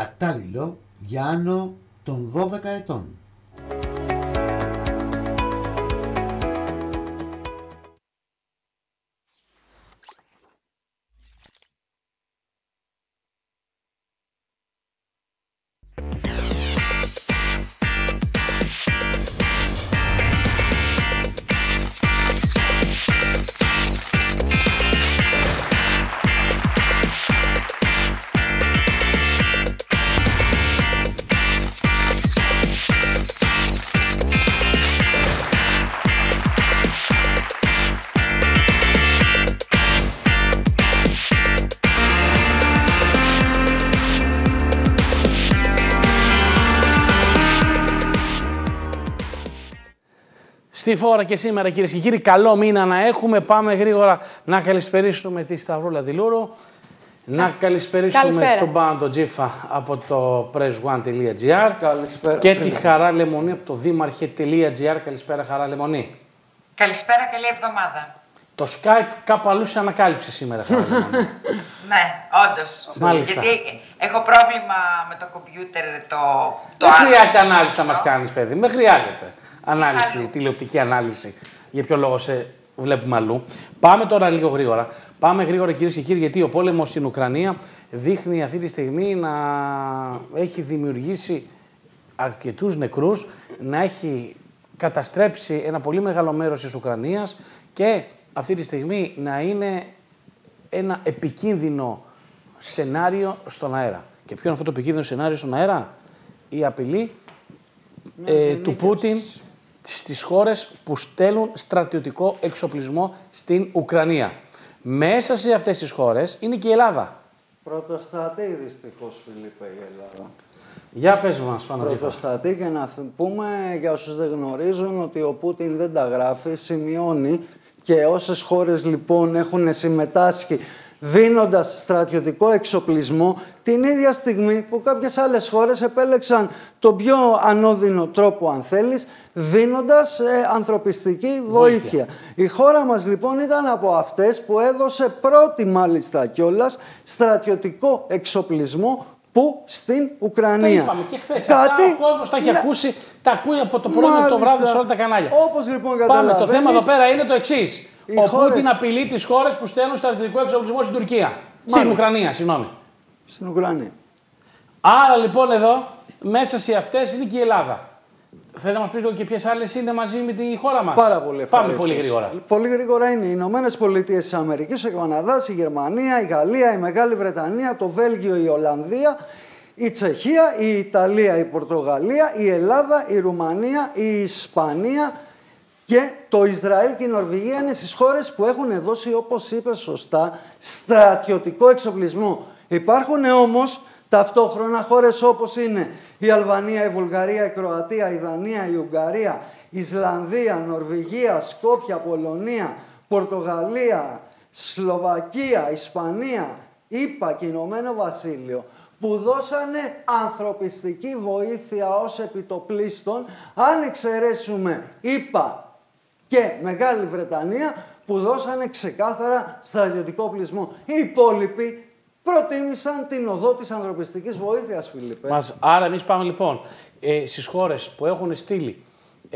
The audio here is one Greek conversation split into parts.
κατάλληλο για άνω των 12 ετών. Στη φόρα και σήμερα, κυρίες και κύριοι, καλό μήνα να έχουμε. Πάμε γρήγορα να καλησπερίσουμε τη Σταυρούλα Δηλούρου, να καλησπερίσουμε τον Πάντο Τζίφα από το press1.gr και τη Χαρά Λεμονή από το δήμαρχε.gr. Καλησπέρα, Χαρά Λεμονή. Καλησπέρα, καλή εβδομάδα. Το Skype κάπου αλλού σε ανακάλυψε σήμερα, Χαρά Λεμονή. Ναι, όντως. Μάλιστα. Γιατί έχω πρόβλημα με το κομπιούτερ το Δεν χρειάζεται ανάλυση να μας κάνεις, παιδί. Δεν χρειάζεται. Ανάλυση, τηλεοπτική ανάλυση. Για ποιο λόγο σε βλέπουμε αλλού. Πάμε τώρα λίγο γρήγορα. Πάμε γρήγορα, κυρίες και κύριοι, γιατί ο πόλεμος στην Ουκρανία δείχνει αυτή τη στιγμή να έχει δημιουργήσει αρκετούς νεκρούς, να έχει καταστρέψει ένα πολύ μεγάλο μέρος της Ουκρανίας και αυτή τη στιγμή να είναι ένα επικίνδυνο σενάριο στον αέρα. Και ποιο είναι αυτό το επικίνδυνο σενάριο στον αέρα? Η απειλή του Πούτιν στις χώρες που στέλνουν στρατιωτικό εξοπλισμό στην Ουκρανία. Μέσα σε αυτές τις χώρες είναι και η Ελλάδα. Πρωτοστατεί δυστυχώς, Φιλίππε, η Ελλάδα. Για πες μας, πάνω Πρωτοστατεί, και να πούμε για όσους δεν γνωρίζουν ότι ο Πούτιν δεν τα γράφει, σημειώνει, και όσες χώρες λοιπόν έχουν συμμετάσχει δίνοντας στρατιωτικό εξοπλισμό την ίδια στιγμή που κάποιες άλλες χώρες επέλεξαν τον πιο ανώδυνο τρόπο, αν θέλεις, δίνοντας ανθρωπιστική βοήθεια. Η χώρα μας λοιπόν ήταν από αυτές που έδωσε πρώτη, μάλιστα κιόλας, στρατιωτικό εξοπλισμό. Πού? Στην Ουκρανία. Το είπαμε και χθες. Ο κόσμος τα έχει ακούσει, τα ακούει από το πρωί μέχρι το βράδυ σε όλα τα κανάλια. Όπως λοιπόν καταλαβαίνεις, πάμε. Το θέμα εδώ πέρα είναι το εξής. Ο Πούτιν απειλεί τις χώρες που στέλνουν στρατιωτικό εξοπλισμό στην Τουρκία. Στην Ουκρανία, συγγνώμη. Στην Ουκρανία. Άρα λοιπόν εδώ, μέσα σε αυτές είναι και η Ελλάδα. Θέλετε να μας πείτε και ποιες άλλες είναι μαζί με τη χώρα μας? Πάρα πολύ ευχαριστώ. Πάμε πολύ γρήγορα. Πολύ γρήγορα είναι οι Ηνωμένες Πολιτείες της Αμερικής, ο Καναδάς, η Γερμανία, η Γαλλία, η Μεγάλη Βρετανία, το Βέλγιο, η Ολλανδία, η Τσεχία, η Ιταλία, η Πορτογαλία, η Ελλάδα, η Ρουμανία, η Ισπανία και το Ισραήλ και η Νορβηγία είναι στις χώρες που έχουν δώσει, όπως είπε σωστά, στρατιωτικό εξοπλισμό. Υπάρχουν όμως ταυτόχρονα χώρες όπως είναι η Αλβανία, η Βουλγαρία, η Κροατία, η Δανία, η Ουγγαρία, η Ισλανδία, Νορβηγία, Σκόπια, Πολωνία, Πορτογαλία, Σλοβακία, Ισπανία, ΗΠΑ και Ηνωμένο Βασίλειο, που δώσανε ανθρωπιστική βοήθεια ως επιτοπλίστων, αν εξαιρέσουμε ΗΠΑ και Μεγάλη Βρετανία, που δώσανε ξεκάθαρα στρατιωτικό οπλισμό. Οι υπόλοιποι προτίμησαν την οδό της ανθρωπιστικής βοήθειας, Φίλιππε. Άρα εμείς πάμε λοιπόν στις χώρες που έχουν στείλει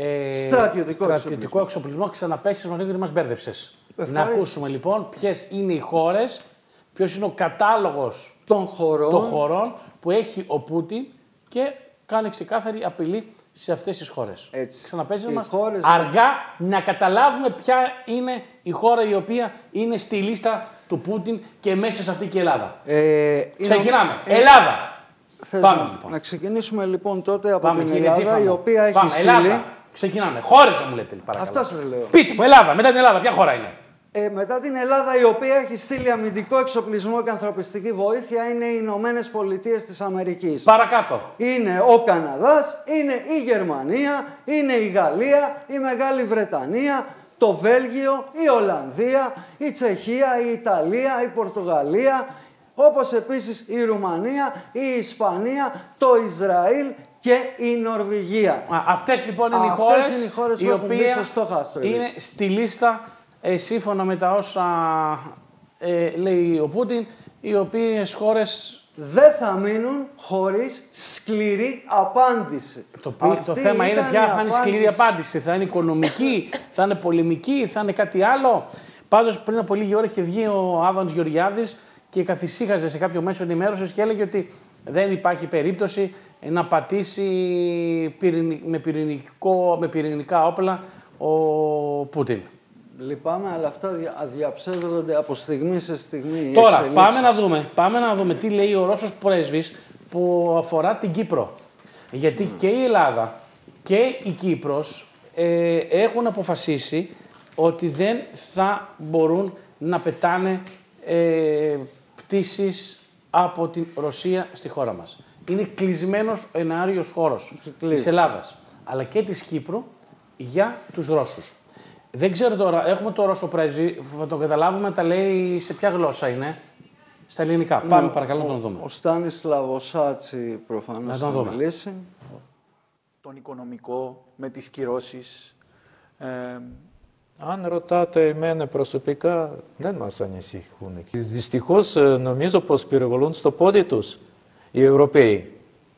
στρατιωτικό εξοπλισμό. Ξαναπέσεις μας γιατί μας μπέρδεψες. Να ακούσουμε λοιπόν ποιες είναι οι χώρες, ποιος είναι ο κατάλογος των χωρών που έχει ο Πούτιν και κάνει ξεκάθαρη απειλή σε αυτές τις χώρες. Ξαναπέσεις μας αργά να καταλάβουμε ποια είναι η χώρα η οποία είναι στη λίστα του Πούτιν και μέσα σε αυτή και η Ελλάδα. Ξεκινάμε. Ελλάδα. Πάμε λοιπόν. Να ξεκινήσουμε λοιπόν τότε από την Ελλάδα, η οποία έχει στείλει... Ελλάδα. Ξεκινάμε. Χώρες να μου λέτε, παρακαλώ. Αυτό σας λέω. Πείτε μου, Ελλάδα. Μετά την Ελλάδα, ποια χώρα είναι? Μετά την Ελλάδα, η οποία έχει στείλει αμυντικό εξοπλισμό και ανθρωπιστική βοήθεια, είναι οι Ηνωμένες Πολιτείες της Αμερικής. Παρακάτω. Είναι ο Καναδάς, είναι η Γερμανία, είναι η Γαλλία, η Μεγάλη Βρετανία, το Βέλγιο, η Ολλανδία, η Τσεχία, η Ιταλία, η Πορτογαλία, όπως επίσης η Ρουμανία, η Ισπανία, το Ισραήλ και η Νορβηγία. Αυτές λοιπόν είναι οι χώρες οι οποίες είναι στη λίστα, σύμφωνα με τα όσα λέει ο Πούτιν, οι οποίες χώρες δεν θα μείνουν χωρίς σκληρή απάντηση. Το θέμα είναι ποια θα είναι η σκληρή απάντηση. Θα είναι οικονομική, θα είναι πολεμική, θα είναι κάτι άλλο. Πάντως πριν από λίγη ώρα είχε βγει ο Άδωνης Γεωργιάδης και καθησύχαζε σε κάποιο μέσο ενημέρωσης και έλεγε ότι δεν υπάρχει περίπτωση να πατήσει με πυρηνικά όπλα ο Πούτιν. Λυπάμαι, αλλά αυτά διαψεύδονται από στιγμή σε στιγμή. Τώρα, πάμε να δούμε τι λέει ο Ρώσος πρέσβης που αφορά την Κύπρο. Γιατί και η Ελλάδα και η Κύπρος έχουν αποφασίσει ότι δεν θα μπορούν να πετάνε πτήσεις από την Ρωσία στη χώρα μας. Είναι κλεισμένος ο εναέριος χώρος της Ελλάδας, αλλά και της Κύπρου για τους Ρώσους. Δεν ξέρω τώρα, έχουμε το Ρώσο πρέσβη, θα το καταλάβουμε, τα λέει σε ποια γλώσσα είναι. Στα ελληνικά. Πάμε παρακαλώ να τον δούμε. Ο Στάνισλαβ Σάτσι προφανώς θα μιλήσει. Τον οικονομικό, με τις κυρώσεις. Αν ρωτάτε εμένα προσωπικά, δεν μας ανησυχούν. Δυστυχώς νομίζω πως πυροβολούν στο πόδι τους οι Ευρωπαίοι.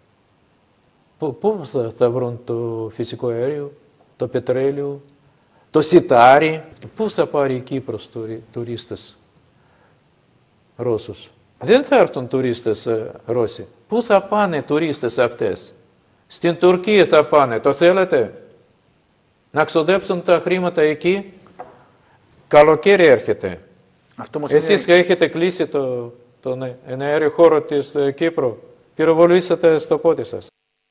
Πού θα βρουν το φυσικό αέριο, το πετρέλαιο, το σιτάρι. Πού θα πάρει η Κύπρος τουρίστες Ρώσους. Δεν θα έρθουν τουρίστες Ρώσοι. Πού θα πάνε τουρίστες αυτές. Στην Τουρκία θα πάνε. Το θέλετε. Να ξοδέψουν τα χρήματα εκεί. Καλοκαίρι έρχεται. Εσείς έχετε κλείσει τον εναέριο χώρο της Κύπρου. Πυροβολήσατε στο πόδι σας.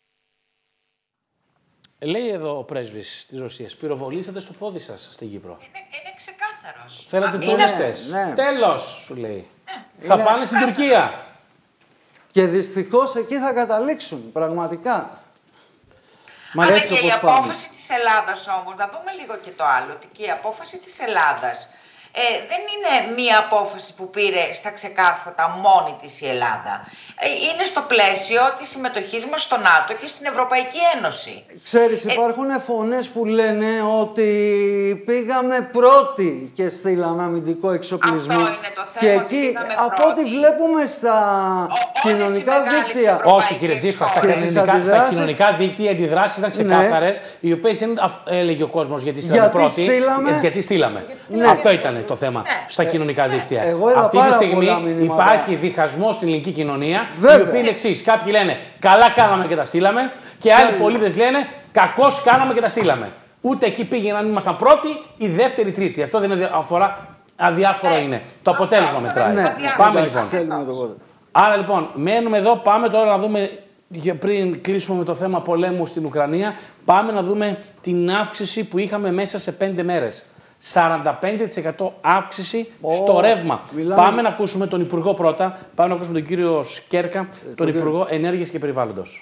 Λέει εδώ ο πρέσβης της Ρωσίας, πυροβολήσατε στο πόδι σας στην Κύπρο. Είναι ξεκάθαρος. Θέλατε τουρίστες. Ναι. Τέλος, σου λέει. Θα πάνε στην Τουρκία. Και δυστυχώς εκεί θα καταλήξουν, πραγματικά. Αλλά και η απόφαση της Ελλάδας όμως, να δούμε λίγο και το άλλο, ότι και η απόφαση της Ελλάδας δεν είναι μία απόφαση που πήρε στα ξεκάρφωτα μόνη της η Ελλάδα. Είναι στο πλαίσιο της συμμετοχής μας στο ΝΑΤΟ και στην Ευρωπαϊκή Ένωση. Ξέρεις, υπάρχουν φωνές που λένε ότι πήγαμε πρώτοι και στείλαμε αμυντικό εξοπλισμό. Αυτό είναι το θέμα, και εκεί, από ό,τι βλέπουμε στα κοινωνικά δίκτυα... Όχι κύριε Τζίφα, στα κοινωνικά δίκτυα οι αντιδράσεις ήταν ξεκάθαρες, οι οποίες έλεγε ο κόσμος γιατί στείλαμε πρώτοι. Γιατί στείλαμε. Αυτό ήταν το θέμα στα κοινωνικά δίκτυα. Αυτή τη στιγμή υπάρχει διχασμός στην ελληνική κοινωνία, η οποία είναι εξής. Κάποιοι λένε καλά κάναμε και τα στείλαμε, και άλλοι πολίτες λένε κακώς κάναμε και τα στείλαμε. Ούτε εκεί πήγαινε αν ήμασταν πρώτοι ή δεύτεροι ή τρίτοι. Αυτό δεν αφορά, αδιάφορο είναι. Το αποτέλεσμα μετράει. Πάμε λοιπόν. Άρα λοιπόν, μένουμε εδώ, πάμε τώρα να δούμε, πριν κλείσουμε με το θέμα πολέμου στην Ουκρανία, πάμε να δούμε την αύξηση που είχαμε μέσα σε 5 μέρες. 45% αύξηση στο ρεύμα. Πάμε να ακούσουμε τον Υπουργό πρώτα. Πάμε να ακούσουμε τον κύριο Σκέρκα, τον Υπουργό Ενέργειας και Περιβάλλοντος.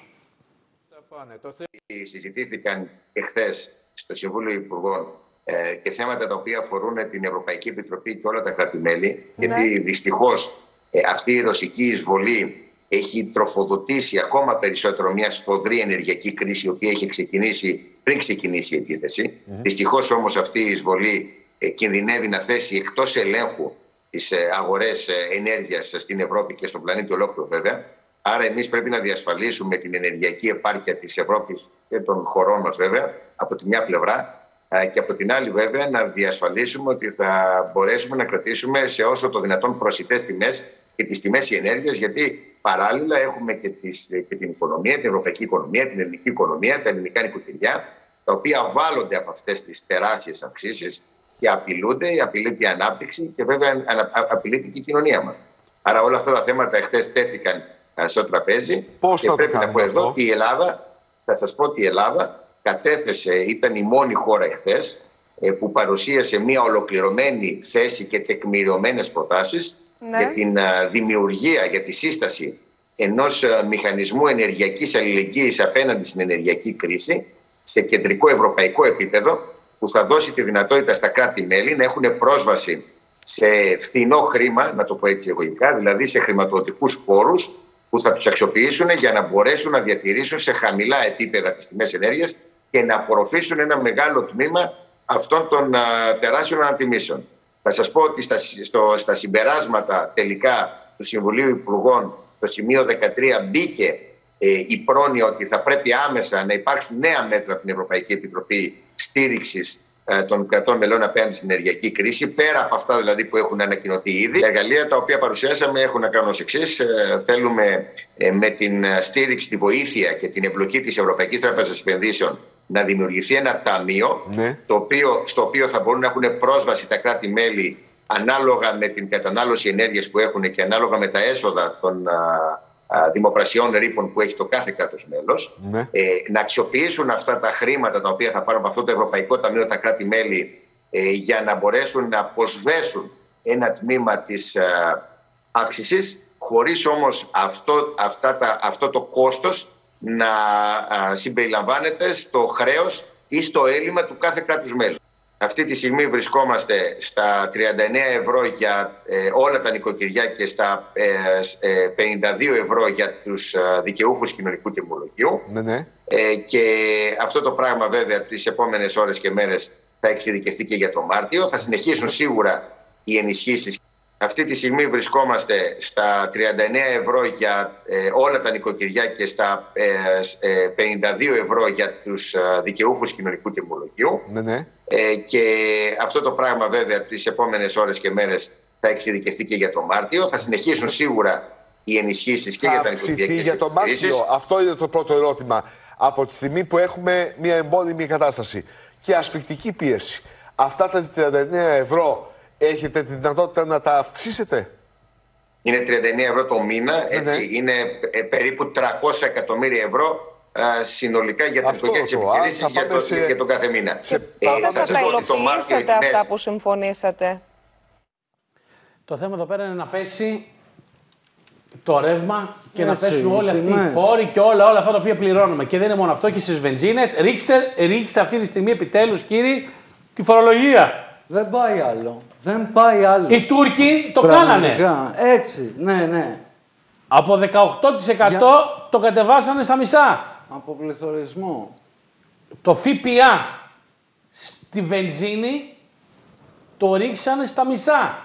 Συζητήθηκαν εχθές στο Συμβούλιο Υπουργών και θέματα τα οποία αφορούν την Ευρωπαϊκή Επιτροπή και όλα τα κράτη-μέλη, γιατί δυστυχώς αυτή η ρωσική εισβολή έχει τροφοδοτήσει ακόμα περισσότερο μια σφοδρή ενεργειακή κρίση, η οποία έχει ξεκινήσει πριν ξεκινήσει η επίθεση. Δυστυχώς όμως αυτή η εισβολή κινδυνεύει να θέσει εκτός ελέγχου τις αγορές ενέργειας στην Ευρώπη και στον πλανήτη ολόκληρο βέβαια. Άρα εμείς πρέπει να διασφαλίσουμε την ενεργειακή επάρκεια της Ευρώπης και των χωρών μας βέβαια από τη μια πλευρά, και από την άλλη βέβαια να διασφαλίσουμε ότι θα μπορέσουμε να κρατήσουμε σε όσο το δυνατόν προσιτές τιμές και τις τιμές ενέργειας, γιατί παράλληλα έχουμε και την οικονομία, την ευρωπαϊκή οικονομία, την ελληνική οικονομία, τα ελληνικά νοικοκυριά, τα οποία βάλλονται από αυτές τις τεράστιες αυξήσεις και απειλείται η ανάπτυξη και βέβαια απειλείται και η κοινωνία μας. Άρα όλα αυτά τα θέματα εχθές τέθηκαν στο τραπέζι. Πώς και θα πρέπει το να πω αυτό? εδώ ότι η Ελλάδα, θα σας πω ότι η Ελλάδα κατέθεσε, ήταν η μόνη χώρα εχθές που παρουσίασε μια ολοκληρωμένη θέση και τεκμηριωμένες προτάσεις για την δημιουργία, για τη σύσταση ενός μηχανισμού ενεργειακής αλληλεγγύης απέναντι στην ενεργειακή κρίση σε κεντρικό ευρωπαϊκό επίπεδο, που θα δώσει τη δυνατότητα στα κράτη-μέλη να έχουν πρόσβαση σε φθηνό χρήμα, να το πω έτσι εγωγικά, δηλαδή σε χρηματοδοτικούς πόρους που θα τους αξιοποιήσουν για να μπορέσουν να διατηρήσουν σε χαμηλά επίπεδα τις τιμές ενέργειας και να απορροφήσουν ένα μεγάλο τμήμα αυτών των τεράστιων ανατιμήσεων. Θα σας πω ότι στα συμπεράσματα τελικά του Συμβουλίου Υπουργών στο σημείο 13 μπήκε η πρόνοια ότι θα πρέπει άμεσα να υπάρξουν νέα μέτρα από την Ευρωπαϊκή Επιτροπή στήριξης των κρατών μελών απέναντι στην ενεργειακή κρίση, πέρα από αυτά δηλαδή που έχουν ανακοινωθεί ήδη. Τα εργαλεία τα οποία παρουσιάσαμε έχουν να κάνουν ως εξής. Θέλουμε με την στήριξη, τη βοήθεια και την εμπλοκή της Ευρωπαϊκής Τράπεζας Επενδύσεων να δημιουργηθεί ένα ταμείο, στο οποίο θα μπορούν να έχουν πρόσβαση τα κράτη-μέλη ανάλογα με την κατανάλωση ενέργειας που έχουν και ανάλογα με τα έσοδα των δημοπρασιών ρήπων που έχει το κάθε κράτος μέλος, να αξιοποιήσουν αυτά τα χρήματα τα οποία θα πάρουν από αυτό το Ευρωπαϊκό Ταμείο τα κράτη-μέλη για να μπορέσουν να αποσβέσουν ένα τμήμα της αύξησης, χωρίς όμως αυτό το κόστος να συμπεριλαμβάνεται στο χρέος ή στο έλλειμμα του κάθε κράτους μέλους. Αυτή τη στιγμή βρισκόμαστε στα 39 ευρώ για όλα τα νοικοκυριά και στα 52 ευρώ για τους δικαιούχους κοινωνικού τιμολογίου. Και αυτό το πράγμα βέβαια τις επόμενες ώρες και μέρες θα εξειδικευτεί και για τον Μάρτιο. Θα συνεχίσουν σίγουρα οι ενισχύσεις. Αυτή τη στιγμή βρισκόμαστε στα 39 ευρώ για όλα τα νοικοκυριά και στα 52 ευρώ για τους δικαιούχους κοινωνικού τιμολογίου. Και αυτό το πράγμα βέβαια τις επόμενες ώρες και μέρες θα εξειδικευτεί και για τον Μάρτιο. Θα συνεχίσουν σίγουρα οι ενισχύσεις και για τα νοικοκυριά. Για τον Μάρτιο, αυτό είναι το πρώτο ερώτημα. Από τη στιγμή που έχουμε μια εμπόλεμη κατάσταση και ασφικτική πίεση, αυτά τα 39 ευρώ έχετε τη δυνατότητα να τα αυξήσετε? Είναι 39 ευρώ το μήνα, έτσι, είναι περίπου 300 εκατομμύρια ευρώ συνολικά για τις οικογένειες επιχειρήσεις για τον κάθε μήνα. Και πότε θα τα υλοποιήσετε αυτά που συμφωνήσατε? Το θέμα εδώ πέρα είναι να πέσει το ρεύμα και να πέσουν όλοι αυτοί οι φόροι και όλα αυτά τα οποία πληρώνουμε. Και δεν είναι μόνο αυτό, και στις βενζίνες. Ρίξτε αυτή τη στιγμή επιτέλους, κύριοι, τη φορολογία. Δεν πάει άλλο. Δεν πάει άλλο. Οι Τούρκοι το κάνανε. Έτσι, ναι. Από 18% το κατεβάσανε στα μισά. Από πληθωρισμό. Το ΦΠΑ στη βενζίνη το ρίξανε στα μισά.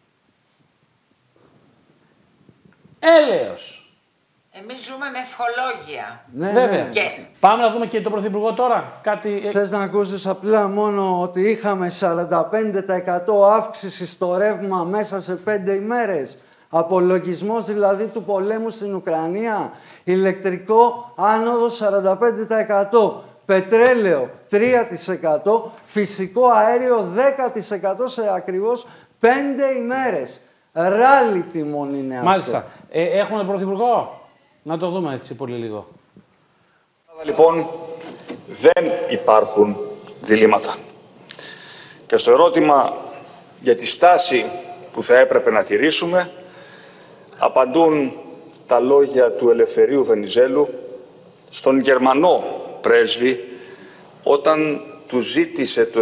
Έλεος. Εμείς ζούμε με ευχολόγια. Ναι, βέβαια. Ναι. Και... Πάμε να δούμε και τον Πρωθυπουργό τώρα. Θες να ακούσεις απλά μόνο ότι είχαμε 45% αύξηση στο ρεύμα μέσα σε 5 ημέρες. Απολογισμός δηλαδή του πολέμου στην Ουκρανία. Ηλεκτρικό άνοδο 45%. Πετρέλαιο 3%. Φυσικό αέριο 10% σε ακριβώς 5 ημέρες. Ράλι τιμών είναι αυτό. Μάλιστα. Έχουμε τον Πρωθυπουργό. Να το δούμε έτσι πολύ λίγο. Λοιπόν, δεν υπάρχουν διλήμματα. Και στο ερώτημα για τη στάση που θα έπρεπε να τηρήσουμε, απαντούν τα λόγια του Ελευθερίου Βενιζέλου στον Γερμανό πρέσβη όταν του ζήτησε το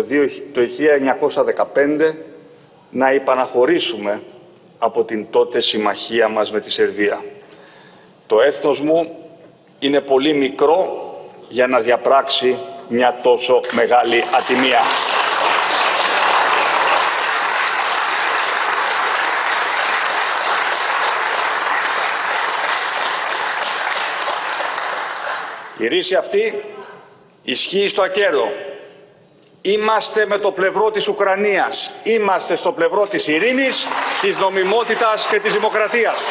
1915 να υπαναχωρήσουμε από την τότε συμμαχία μας με τη Σερβία. Το έθνος μου είναι πολύ μικρό για να διαπράξει μια τόσο μεγάλη ατιμία. Η ρίση αυτή ισχύει στο ακέραιο. Είμαστε με το πλευρό της Ουκρανίας. Είμαστε στο πλευρό της ειρήνης, της νομιμότητας και της δημοκρατίας.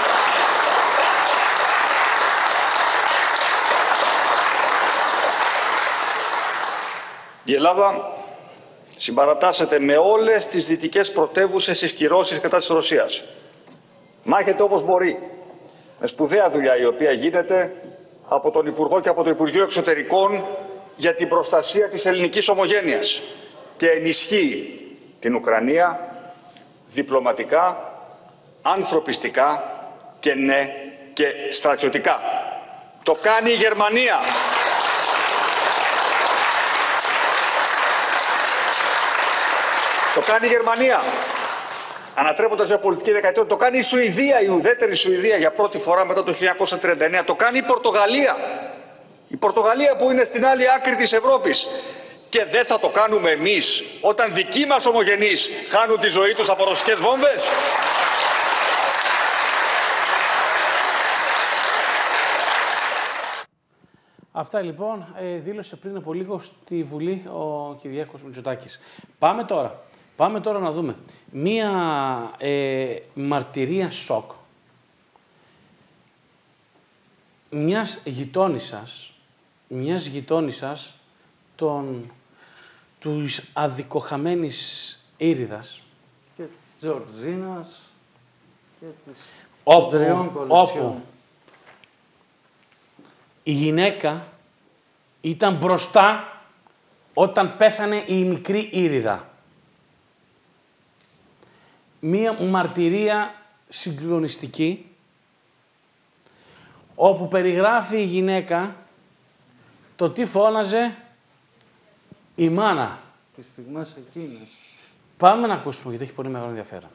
Η Ελλάδα συμπαρατάσσεται με όλες τις δυτικές πρωτεύουσες στις κυρώσεις κατά της Ρωσίας. Μάχεται όπως μπορεί, με σπουδαία δουλειά η οποία γίνεται από τον Υπουργό και από το Υπουργείο Εξωτερικών για την προστασία της ελληνικής ομογένειας και ενισχύει την Ουκρανία διπλωματικά, ανθρωπιστικά και ναι και στρατιωτικά. Το κάνει η Γερμανία. Το κάνει η Γερμανία. Ανατρέποντας μια πολιτική δεκαετία, το κάνει η Σουηδία, η ουδέτερη Σουηδία για πρώτη φορά μετά το 1939. Το κάνει η Πορτογαλία. Η Πορτογαλία που είναι στην άλλη άκρη της Ευρώπης. Και δεν θα το κάνουμε εμείς όταν δικοί μας ομογενείς χάνουν τη ζωή τους από ρωσικές βόμβες. Αυτά λοιπόν δήλωσε πριν από λίγο στη Βουλή ο Κυριάκος Μητσοτάκης. Πάμε τώρα να δούμε μία μαρτυρία σοκ μιας γειτόνισσας τους αδικοχαμένης Ήριδας. Και της Τζορτζίνας και της όπου η γυναίκα ήταν μπροστά όταν πέθανε η μικρή Ήριδα. Μία μαρτυρία συγκλονιστική, όπου περιγράφει η γυναίκα το τι φώναζε η μάνα. Τις στιγμές εκείνες. Πάμε να ακούσουμε, γιατί έχει πολύ μεγάλο ενδιαφέρον.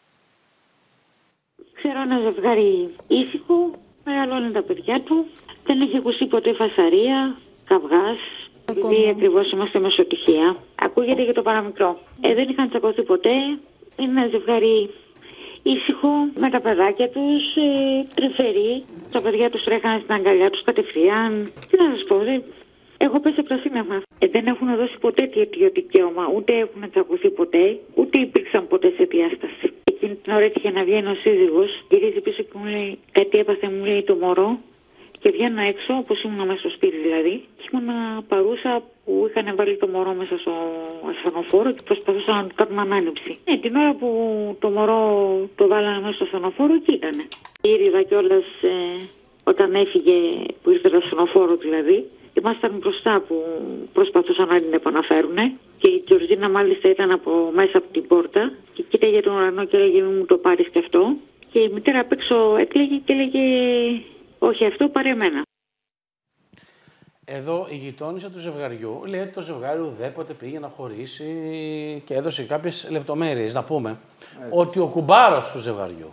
Ξέρω ένα ζευγάρι ήσυχο, μεγαλώνουν τα παιδιά του, δεν έχει ακουστεί ποτέ φασαρία, καυγάς, επειδή ακριβώς είμαστε μεσοτυχία. Ακούγεται για το παραμικρό. Δεν είχαν τσακωθεί ποτέ, είναι ένα ζευγάρι ήσυχο, με τα παιδάκια τους, τρυφεροί. Τα παιδιά τους τρέχανε στην αγκαλιά τους κατευθείαν. Τι να σας πω, έχω πέσει από τα σύννεφα. Δεν έχουν δώσει ποτέ τέτοιο δικαίωμα, ούτε έχουν τσακωθεί ποτέ, ούτε υπήρξαν ποτέ σε διάσταση. Εκείνη την ώρα έτυχε να βγαίνει ο σύζυγος, γυρίζει πίσω και μου λέει: κάτι έπαθε, μου λέει το μωρό. Και βγαίνω έξω, όπως ήμουν μέσα στο σπίτι δηλαδή, και ήμουν παρούσα που είχαν βάλει το μωρό μέσα στο ασθενοφόρο και προσπαθούσαν να του κάνουν ανάνυψη. Την ώρα που το μωρό το βάλανε μέσα στο ασθενοφόρο, εκεί ήταν. Η Ήριδα κιόλας όταν έφυγε, που ήρθε το ασθενοφόρο δηλαδή, ήμασταν μπροστά που προσπαθούσαν να την επαναφέρουν. Και η Τζορτζίνα μάλιστα ήταν μέσα από την πόρτα και κοίταγε τον ουρανό και έλεγε: μην μου το πάρεις κι αυτό. Και η μητέρα απ' έξω έκλαιγε και έλεγε: όχι αυτό, πάρε εμένα. Εδώ η γειτόνισσα του ζευγαριού λέει ότι το ζευγάρι ουδέποτε πήγε να χωρίσει και έδωσε κάποιες λεπτομέρειες. Να πούμε ότι ο κουμπάρος του ζευγαριού,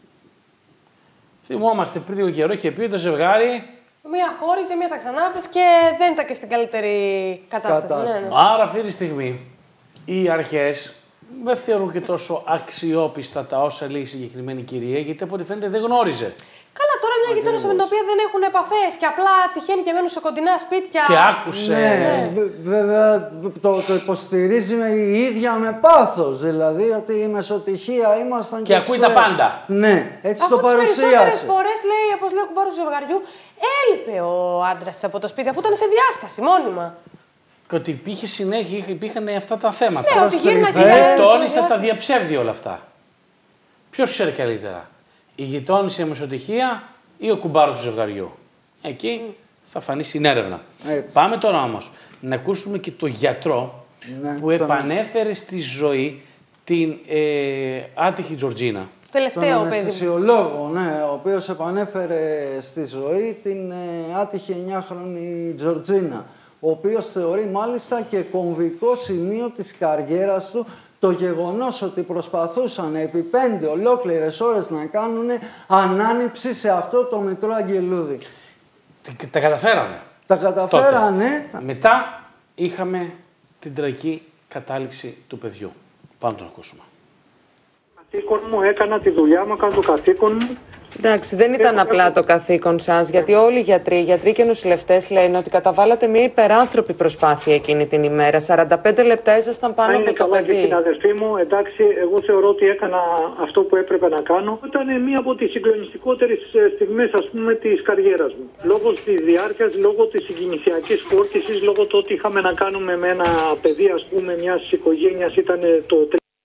θυμόμαστε πριν λίγο καιρό, είχε πει ότι το ζευγάρι μία χώριζε, μία τα ξανάπες και δεν ήταν και στην καλύτερη κατάσταση. Ναι. Άρα αυτή τη στιγμή οι αρχές δεν θεωρούν και τόσο αξιόπιστα τα όσα λέει η συγκεκριμένη κυρία, γιατί από ό,τι φαίνεται δεν γνώριζε. Καλά, τώρα μια γειτόνισσα με την οποία δεν έχουν επαφές και απλά τυχαίνει και μένουν σε κοντινά σπίτια. Και άκουσε. Ναι, βέβαια το υποστηρίζει η ίδια με πάθος. Δηλαδή ότι η μεσοτυχία ήμασταν και ακούει τα πάντα. Ναι, έτσι αφού το παρουσίασε. Τις περισσότερες φορές λέει, όπως λέει ο κουμπάρος του ζευγαριού, έλειπε ο άντρας της από το σπίτι αφού ήταν σε διάσταση μόνιμα. Και ότι υπήρχε συνέχεια, υπήρχαν αυτά τα θέματα. Ναι, ότι γύρναγε. Η γειτόνισσα τα διαψεύδει όλα αυτά. Ποιος ξέρει καλύτερα, η γειτόνισσα μεσοτυχία ή ο κουμπάρος του ζευγαριού? Εκεί θα φανεί στην έρευνα. Πάμε τώρα όμως να ακούσουμε και το γιατρό που επανέφερε στη ζωή την άτυχη Τζορτζίνα. Τελευταίο παιδί. Τον αναισθησιολόγο, ναι, ο οποίος επανέφερε στη ζωή την άτυχη 9χρονη Τζορτζίνα, ο οποίος θεωρεί μάλιστα και κομβικό σημείο της καριέρας του το γεγονός ότι προσπαθούσαν επί 5 ολόκληρες ώρες να κάνουν ανάνυψη σε αυτό το μικρό αγγελούδι. Τα καταφέρανε. Τα καταφέρανε. Τότε. Μετά είχαμε την τραγική κατάληξη του παιδιού. Πάμε να το ακούσουμε. Καθήκον μου, έκανα τη δουλειά μου, έκανα το καθήκον μου. Εντάξει, δεν ήταν απλά το καθήκον σας, γιατί όλοι οι γιατροί και νοσηλευτές λένε ότι καταβάλατε μια υπεράνθρωπη προσπάθεια εκείνη την ημέρα. 45 λεπτά ήσασταν πάνω από το παιδί. Την αδερφή μου, εντάξει, εγώ θεωρώ ότι έκανα αυτό που έπρεπε να κάνω. Ήταν μία από τις συγκλονιστικότερες στιγμές, ας πούμε, της καριέρας μου. Λόγω της διάρκειας, λόγω της συγκινησιακής φόρτισης, λόγω του ότι είχαμε να κάνουμε με ένα παιδί, ας πούμε, μιας οικογένειας, ήταν το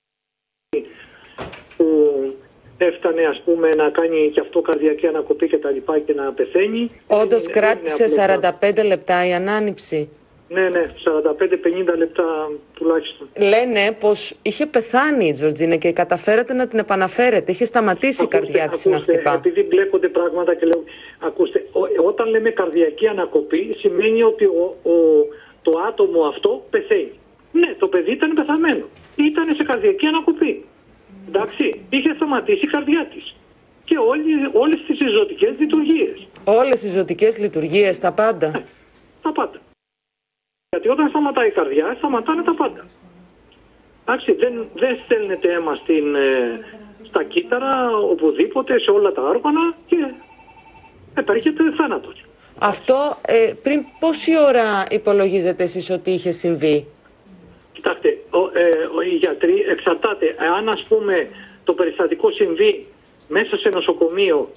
που έφτανε, ας πούμε, να κάνει και αυτό καρδιακή ανακοπή και τα λοιπά και να πεθαίνει. Όντως κράτησε 45 λεπτά η ανάνυψη. Ναι, 45-50 λεπτά τουλάχιστον. Λένε πως είχε πεθάνει η Τζορτζίνα και καταφέρατε να την επαναφέρετε. Είχε σταματήσει η καρδιά της να χτυπά. Επειδή μπλέκονται πράγματα και λέω, ακούστε, όταν λέμε καρδιακή ανακοπή σημαίνει ότι το άτομο αυτό πεθαίνει. Ναι, το παιδί ήταν πεθαμένο. Ήταν σε καρδιακή ανακοπή. Εντάξει, είχε σταματήσει η καρδιά της. Και όλες τις ζωτικές λειτουργίες. Όλες οι ζωτικές λειτουργίες, τα πάντα. Τα πάντα. Γιατί όταν σταματάει η καρδιά, σταματάνε τα πάντα. Εντάξει, δεν στέλνεται αίμα στα κύτταρα, οπουδήποτε, σε όλα τα όργανα και επέρχεται θάνατος. Αυτό πριν πόση ώρα υπολογίζετε εσείς ότι είχε συμβεί? Κοιτάξτε, οι γιατροί εξαρτάται. Αν ας πούμε το περιστατικό συμβεί μέσα σε νοσοκομείο,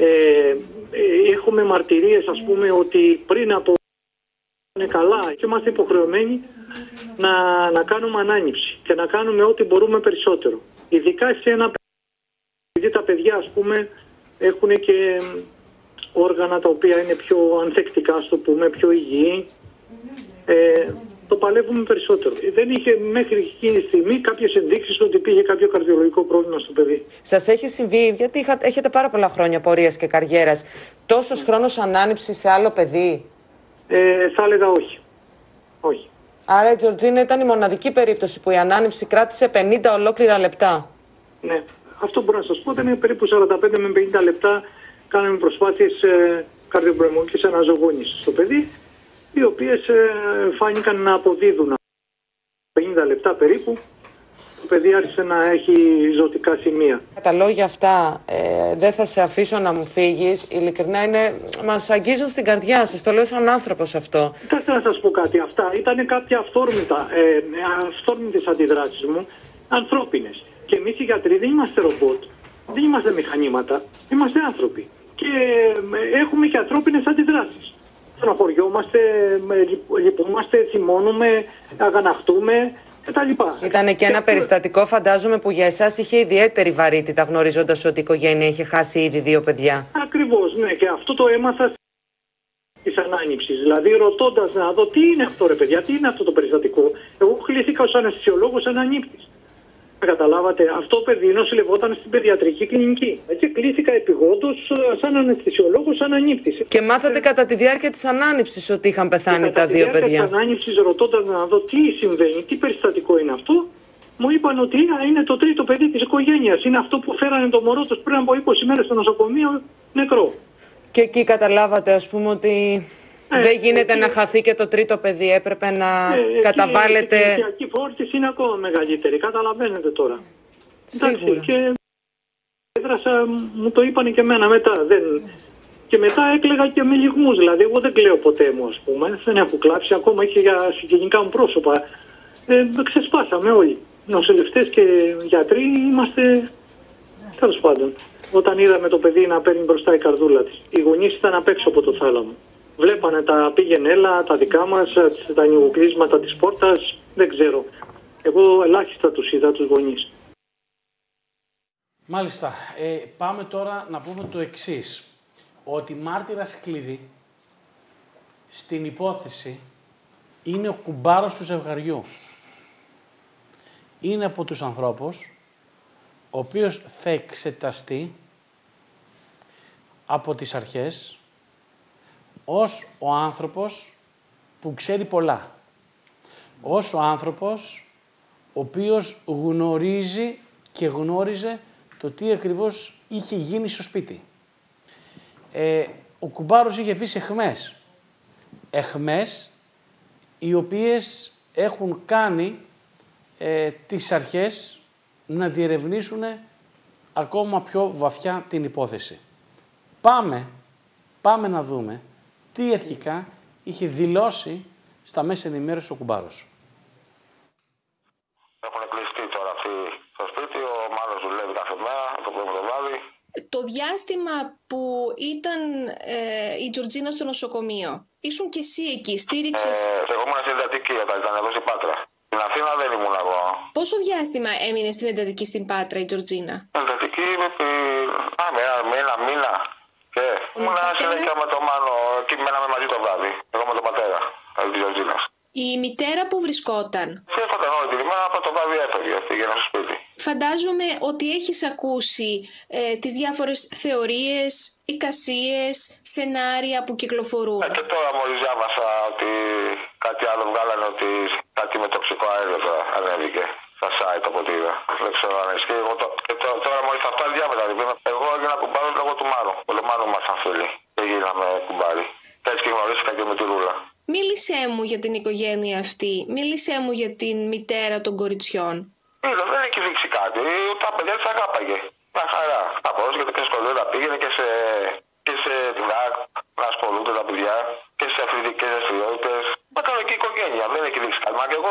έχουμε μαρτυρίες ας πούμε ότι πριν από είναι καλά και είμαστε υποχρεωμένοι να κάνουμε ανάνυψη και να κάνουμε ό,τι μπορούμε περισσότερο. Ειδικά σε ένα επειδή τα παιδιά ας πούμε έχουν και όργανα τα οποία είναι πιο ανθεκτικά, στο πούμε, πιο υγιή. Το παλεύουμε περισσότερο. Δεν είχε μέχρι εκείνη τη στιγμή κάποιες ενδείξεις ότι υπήρχε κάποιο καρδιολογικό πρόβλημα στο παιδί. Σας έχει συμβεί, γιατί έχετε πάρα πολλά χρόνια πορείας και καριέρας, τόσος χρόνος ανάνυψη σε άλλο παιδί? Θα έλεγα όχι. Όχι. Άρα η Τζορτζίνα ήταν η μοναδική περίπτωση που η ανάνυψη κράτησε 50 ολόκληρα λεπτά. Ναι. Αυτό μπορώ να σας πω, ήταν περίπου 45 με 50 λεπτά. Κάναμε προσπάθειες καρδιοπνευμονικής αναζωογόνησης στο παιδί, οι οποίες φάνηκαν να αποδίδουν 50 λεπτά περίπου. Το παιδί άρχισε να έχει ζωτικά σημεία. Τα λόγια αυτά, δεν θα σε αφήσω να μου φύγεις, ειλικρινά μας αγγίζουν στην καρδιά σας. Το λέω σαν άνθρωπος αυτό. Κοιτάξτε να σας πω κάτι. Αυτά ήταν κάποια αυθόρμητες αντιδράσεις μου, ανθρώπινες. Και εμείς οι γιατροί δεν είμαστε ρομπότ, δεν είμαστε μηχανήματα, είμαστε άνθρωποι. Και έχουμε και ανθρώπινες αντιδράσεις. Στεναχωριόμαστε, λυπούμαστε, θυμώνουμε, αγαναχτούμε κτλ. Ήταν και ένα περιστατικό, φαντάζομαι, που για εσάς είχε ιδιαίτερη βαρύτητα, γνωρίζοντας ότι η οικογένεια είχε χάσει ήδη 2 παιδιά. Ακριβώς, ναι, και αυτό το έμαθα της ανάνυψης. Δηλαδή, ρωτώντας να δω τι είναι αυτό, ρε παιδιά, τι είναι αυτό το περιστατικό. Εγώ κλήθηκα ως αναισθησιολόγος ανανύπτης. Καταλάβατε, αυτό το παιδί νοσηλευόταν στην παιδιατρική κλινική. Και κλήθηκα επειγόντως σαν αναισθησιολόγος ανανύπτης. Και μάθατε κατά τη διάρκεια της ανάνυψης ότι είχαν πεθάνει τα 2 παιδιά. Κατά τη διάρκεια της ανάνυψης, ρωτώντας να δω τι συμβαίνει, τι περιστατικό είναι αυτό, μου είπαν ότι είναι το 3ο παιδί της οικογένειας. Είναι αυτό που φέρανε το μωρό τους πριν από 20 μέρες στο νοσοκομείο νεκρό. Και εκεί καταλάβατε, ας πούμε, ότι δεν γίνεται να χαθεί και το 3ο παιδί. Έπρεπε να καταβάλλετε. Η οικιακή φόρτιση είναι ακόμα μεγαλύτερη. Καταλαβαίνετε τώρα. Σίγουρα. Εντάξει, και έδρασα, μου το είπανε και εμένα μετά. Και μετά έκλαιγα και με λυγμούς. Δηλαδή, εγώ δεν κλαίω ποτέ μου, ας πούμε. Δεν έχω κλάψει ακόμα και για συγγενικά μου πρόσωπα. Ξεσπάσαμε όλοι. Νοσηλευτές και γιατροί είμαστε. Τέλος πάντων. Όταν είδαμε το παιδί να παίρνει μπροστά η καρδούλα της, οι γονείς ήταν απ' έξω από το θάλαμο. Βλέπανε τα πήγαινε έλα, τα δικά μας, τα ανοιγοκλείσματα της πόρτας, δεν ξέρω. Εγώ ελάχιστα τους είδα, τους γονείς. Μάλιστα. Πάμε τώρα να πούμε το εξής. Ότι μάρτυρας κλειδί στην υπόθεση είναι ο κουμπάρος του ζευγαριού. Είναι από τους ανθρώπους ο οποίος θα εξεταστεί από τις αρχές ως ο άνθρωπος που ξέρει πολλά. Ως ο άνθρωπος ο οποίος γνωρίζει και γνώριζε το τι ακριβώς είχε γίνει στο σπίτι. Ο κουμπάρος είχε αφήσει αιχμές. Αιχμές οι οποίες έχουν κάνει τις αρχές να διερευνήσουν ακόμα πιο βαθιά την υπόθεση. Πάμε να δούμε τι αρχικά είχε δηλώσει στα μέσα ενημέρωσης ο κουμπάρος. Έχουν κλειστεί τώρα αυτοί στο σπίτι, ο Μάνος δουλεύει κάθε μέρα, το πρωί το βράδυ. Το διάστημα που ήταν η Τζορτζίνα στο νοσοκομείο, ήσουν και εσύ εκεί, στήριξες... Εγώ ήμουν στην εντατική όταν ήταν εδώ στην Πάτρα. Στην Αθήνα δεν ήμουν εγώ. Πόσο διάστημα έμεινε στην εντατική στην Πάτρα η Τζορτζίνα? Στην εντατική με ένα μήνα. Και ήμουν συνέχεια με τον Μάνο, εκεί μέναμε μαζί το βράδυ. Εγώ με τον πατέρα της Τζορτζίνας. Η μητέρα που βρισκόταν? Βρισκόταν όλη την ημέρα, από το βράδυ έφευγε, πήγαινε στο σπίτι. Φαντάζομαι ότι έχεις ακούσει τις διάφορες θεωρίες, εικασίες, σενάρια που κυκλοφορούν. Και τώρα μόλις διάβασα ότι κάτι άλλο βγάλανε, ότι κάτι με τοξικό αέριο τώρα ανέβηκε στα site από ό,τι είδα. Δεν ξέρω αν ισχύει. Και τώρα μόλις αυτά διάβασα. Εγώ έγινα κουμπάρι λόγω του Μάνου. Ο Μάνου μας σαν φίλοι. Και γίναμε κουμπάρι. Και έτσι και γνωρίστηκα και με τη Ρούλα. Μίλησέ μου για την οικογένεια αυτή. Μίλησέ μου για την μητέρα των κοριτσιών. Δεν έχει δείξει κάτι. Τα παιδιά της αγάπαγε. Μια χαρά. Τα μπορούσε γιατί και σχολείο τα πήγαινε και σε ΔΑΚ να ασχολούνται τα παιδιά.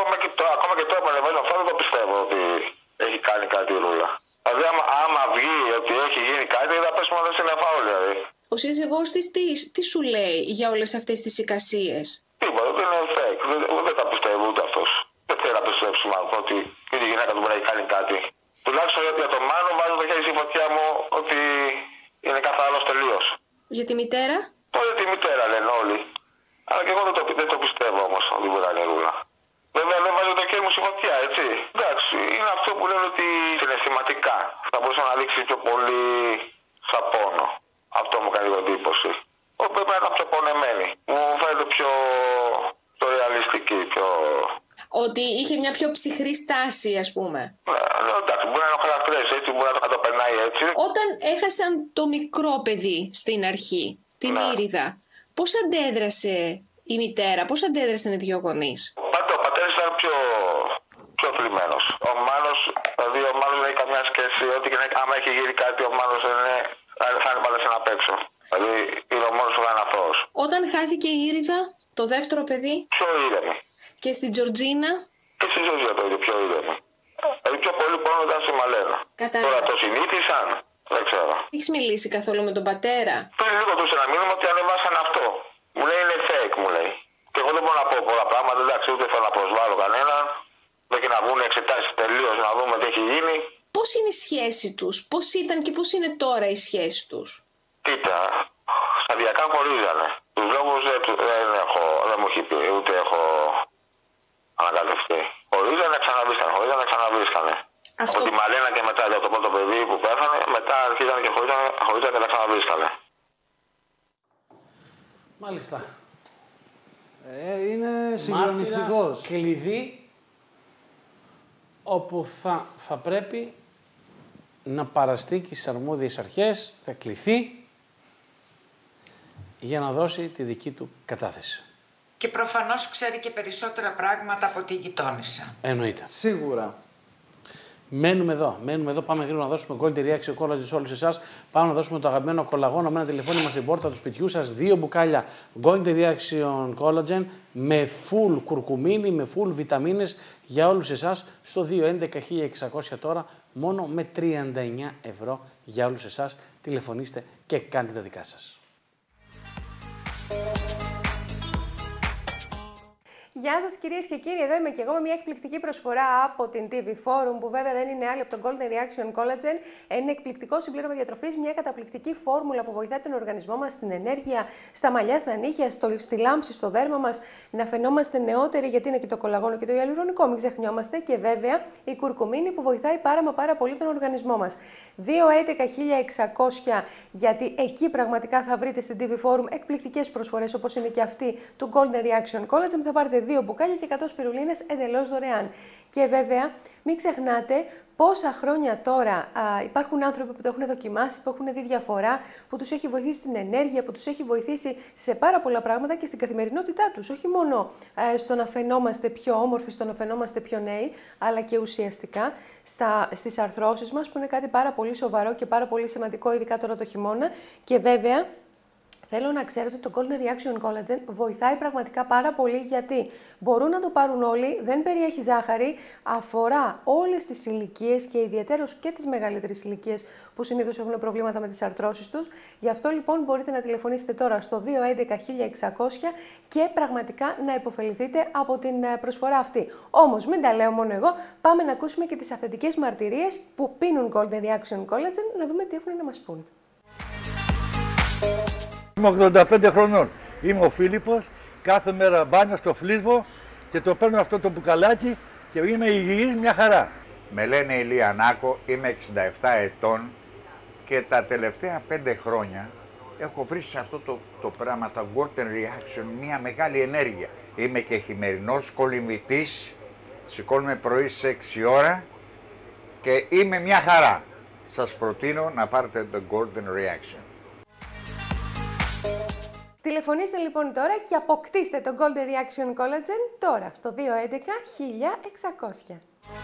ακόμα και τώρα που ανεβάζω αυτό δεν το πιστεύω ότι έχει κάνει κάτι η Ρούλα. Δηλαδή, άμα βγει ότι έχει γίνει κάτι, θα πέσουμε εδώ στην ΕΦΑ όλοι. Δηλαδή. Ο σύζυγός της τι σου λέει για όλες αυτές τις εικασίες? Τίποτα, δεν είναι fake. Δεν τα πιστεύω ούτε αυτός. Δεν θέλει να πιστέψει μάλλον ότι η γυναίκα του μπορεί να έχει κάνει κάτι. Τουλάχιστον για τον Μάνο βάζω το χέρι στη φωτιά μου ότι είναι καθαρός τελείως. Για τη μητέρα? Για τη μητέρα λένε όλοι. Αλλά και εγώ δεν το πιστεύω όμως ότι μπορεί να είναι η Ρούλα. Βέβαια δεν βάζω το χέρι μου στη φωτιά, έτσι. Εντάξει, είναι αυτό που λένε ότι συναισθηματικά θα μπορούσε να δείξει πιο πολύ σαν πόνο. Αυτό μου κάνει εντύπωση. Πρέπει να ήταν πιο πονεμένη. Μου φαίνεται πιο ρεαλιστική, πιο... Ότι είχε μια πιο ψυχρή στάση, ας πούμε. Ναι, εντάξει, μπορεί να είναι ο χαρακτήρας έτσι, μπορεί να το περνάει έτσι. Όταν έχασαν το μικρό παιδί στην αρχή, την Ήριδα, πώς αντέδρασε η μητέρα, πώς αντέδρασαν οι δύο γονείς? Ο πατέρας ήταν πιο θλιμμένος. Ο Μάνος, δηλαδή ο Μάνος δεν έχει καμιά σχέση, ότι και άμα έχει γίνει κάτι ο Μάνος θα είναι πάντα σε ένα παίξο. Δηλαδή είναι ο μόνος που θα είναι αθώος. Όταν χάθηκε η Ήριδα, το δεύτερο παιδί. Πιο ήρεμη. Και στην Τζορτζίνα. Και στην Τζορτζίνα το ίδιο, πιο ήρεμη. Δηλαδή πιο πολύ πόνο ήταν στη Μαλένα. Τώρα το συνήθισαν, δεν ξέρω. Έχεις μιλήσει καθόλου με τον πατέρα? Πριν λίγο του ένα μήνυμα ότι ανεβάσαν αυτό. Μου λέει είναι fake, μου λέει. Και εγώ δεν μπορώ να πω πολλά πράγματα, εντάξει, ούτε θέλω να προσβάλλω κανέναν. Μέχρι να βγουν εξετάσεις τελείως, να δούμε τι έχει γίνει. Πώς είναι η σχέση τους, πώς ήταν και πώς είναι τώρα η σχέση τους? Κοίτα, σταδιακά χωρίζανε. Τους λόγους δεν μου έχει πει, ούτε έχω ανακαλυφθεί. Χωρίζανε, ξαναβρίσκανε. Από τη Μαλένα και μετά, για το πρώτο παιδί που πέθανε, μετά αρχίζανε και χωρίζανε και τα ξαναβρίσκανε. Μάλιστα. Είναι συγκλονιστικός. Κλειδί όπου θα πρέπει να παραστεί και στις αρμόδιες αρχές, θα κληθεί για να δώσει τη δική του κατάθεση. Και προφανώς ξέρει και περισσότερα πράγματα από τη γειτόνισσα. Εννοείται. Σίγουρα. Μένουμε εδώ. Πάμε γρήγορα να δώσουμε Golden Reaction Collagen σε όλους εσάς. Πάμε να δώσουμε το αγαπημένο κολαγόνο με ένα τηλεφώνημα στην πόρτα του σπιτιού σας. 2 μπουκάλια Golden Reaction Collagen με full κουρκουμίνη, με full βιταμίνες για όλους εσάς. Στο 211-1600 τώρα, μόνο με 39 ευρώ για όλους εσάς. Τηλεφωνήστε και κάντε τα δικά σας. Γεια σας κυρίες και κύριοι, εδώ είμαι και εγώ με μια εκπληκτική προσφορά από την TV Forum που βέβαια δεν είναι άλλη από το Golden Reaction Collagen. Είναι εκπληκτικό συμπλήρωμα διατροφής, μια καταπληκτική φόρμουλα που βοηθάει τον οργανισμό μας στην ενέργεια, στα μαλλιά, στα νύχια, στη λάμψη, στο δέρμα μας, να φαινόμαστε νεότεροι, γιατί είναι και το κολαγόνο και το ιαλουρονικό, μην ξεχνιόμαστε, και βέβαια η κουρκουμίνη που βοηθάει πάρα πολύ τον οργανισμό μας. 211-1600, γιατί εκεί πραγματικά θα βρείτε στην TV Forum εκπληκτικές προσφορές όπως είναι και αυτή του Golden Reaction Collagen. Θα πάρετε 2 μπουκάλια και 100 σπιρουλίνες εντελώς δωρεάν. Και βέβαια, μην ξεχνάτε πόσα χρόνια τώρα υπάρχουν άνθρωποι που το έχουν δοκιμάσει, που έχουν δει διαφορά, που τους έχει βοηθήσει στην ενέργεια, που τους έχει βοηθήσει σε πάρα πολλά πράγματα και στην καθημερινότητά τους. Όχι μόνο στο να φαινόμαστε πιο όμορφοι, στο να φαινόμαστε πιο νέοι, αλλά και ουσιαστικά στις αρθρώσεις μας, που είναι κάτι πάρα πολύ σοβαρό και πάρα πολύ σημαντικό, ειδικά τώρα το χειμώνα. Και βέβαια, θέλω να ξέρετε ότι το Golden Reaction Collagen βοηθάει πραγματικά πάρα πολύ, γιατί μπορούν να το πάρουν όλοι, δεν περιέχει ζάχαρη, αφορά όλες τις ηλικίες και ιδιαιτέρως και τις μεγαλύτερες ηλικίες που συνήθως έχουν προβλήματα με τις αρθρώσεις τους. Γι' αυτό λοιπόν μπορείτε να τηλεφωνήσετε τώρα στο 211-1600 και πραγματικά να υποφεληθείτε από την προσφορά αυτή. Όμως μην τα λέω μόνο εγώ, πάμε να ακούσουμε και τις αυθεντικές μαρτυρίες που πίνουν Golden Reaction Collagen, να δούμε τι έχουν να μας πούν. Είμαι 85 χρονών. Είμαι ο Φίλιππος. Κάθε μέρα μπάνιο στο φλίσβο και το παίρνω αυτό το μπουκαλάκι και είμαι υγιής μια χαρά. Με λένε Ηλία Νάκο, είμαι 67 ετών και τα τελευταία 5 χρόνια έχω βρει σε αυτό το πράγμα, το Golden Reaction, μια μεγάλη ενέργεια. Είμαι και χειμερινός κολυμβητής, σηκώνουμε πρωί σε 6 ώρα και είμαι μια χαρά. Σας προτείνω να πάρετε το Golden Reaction. Τηλεφωνήστε λοιπόν τώρα και αποκτήστε το Golden Reaction Collagen τώρα στο 211-1600.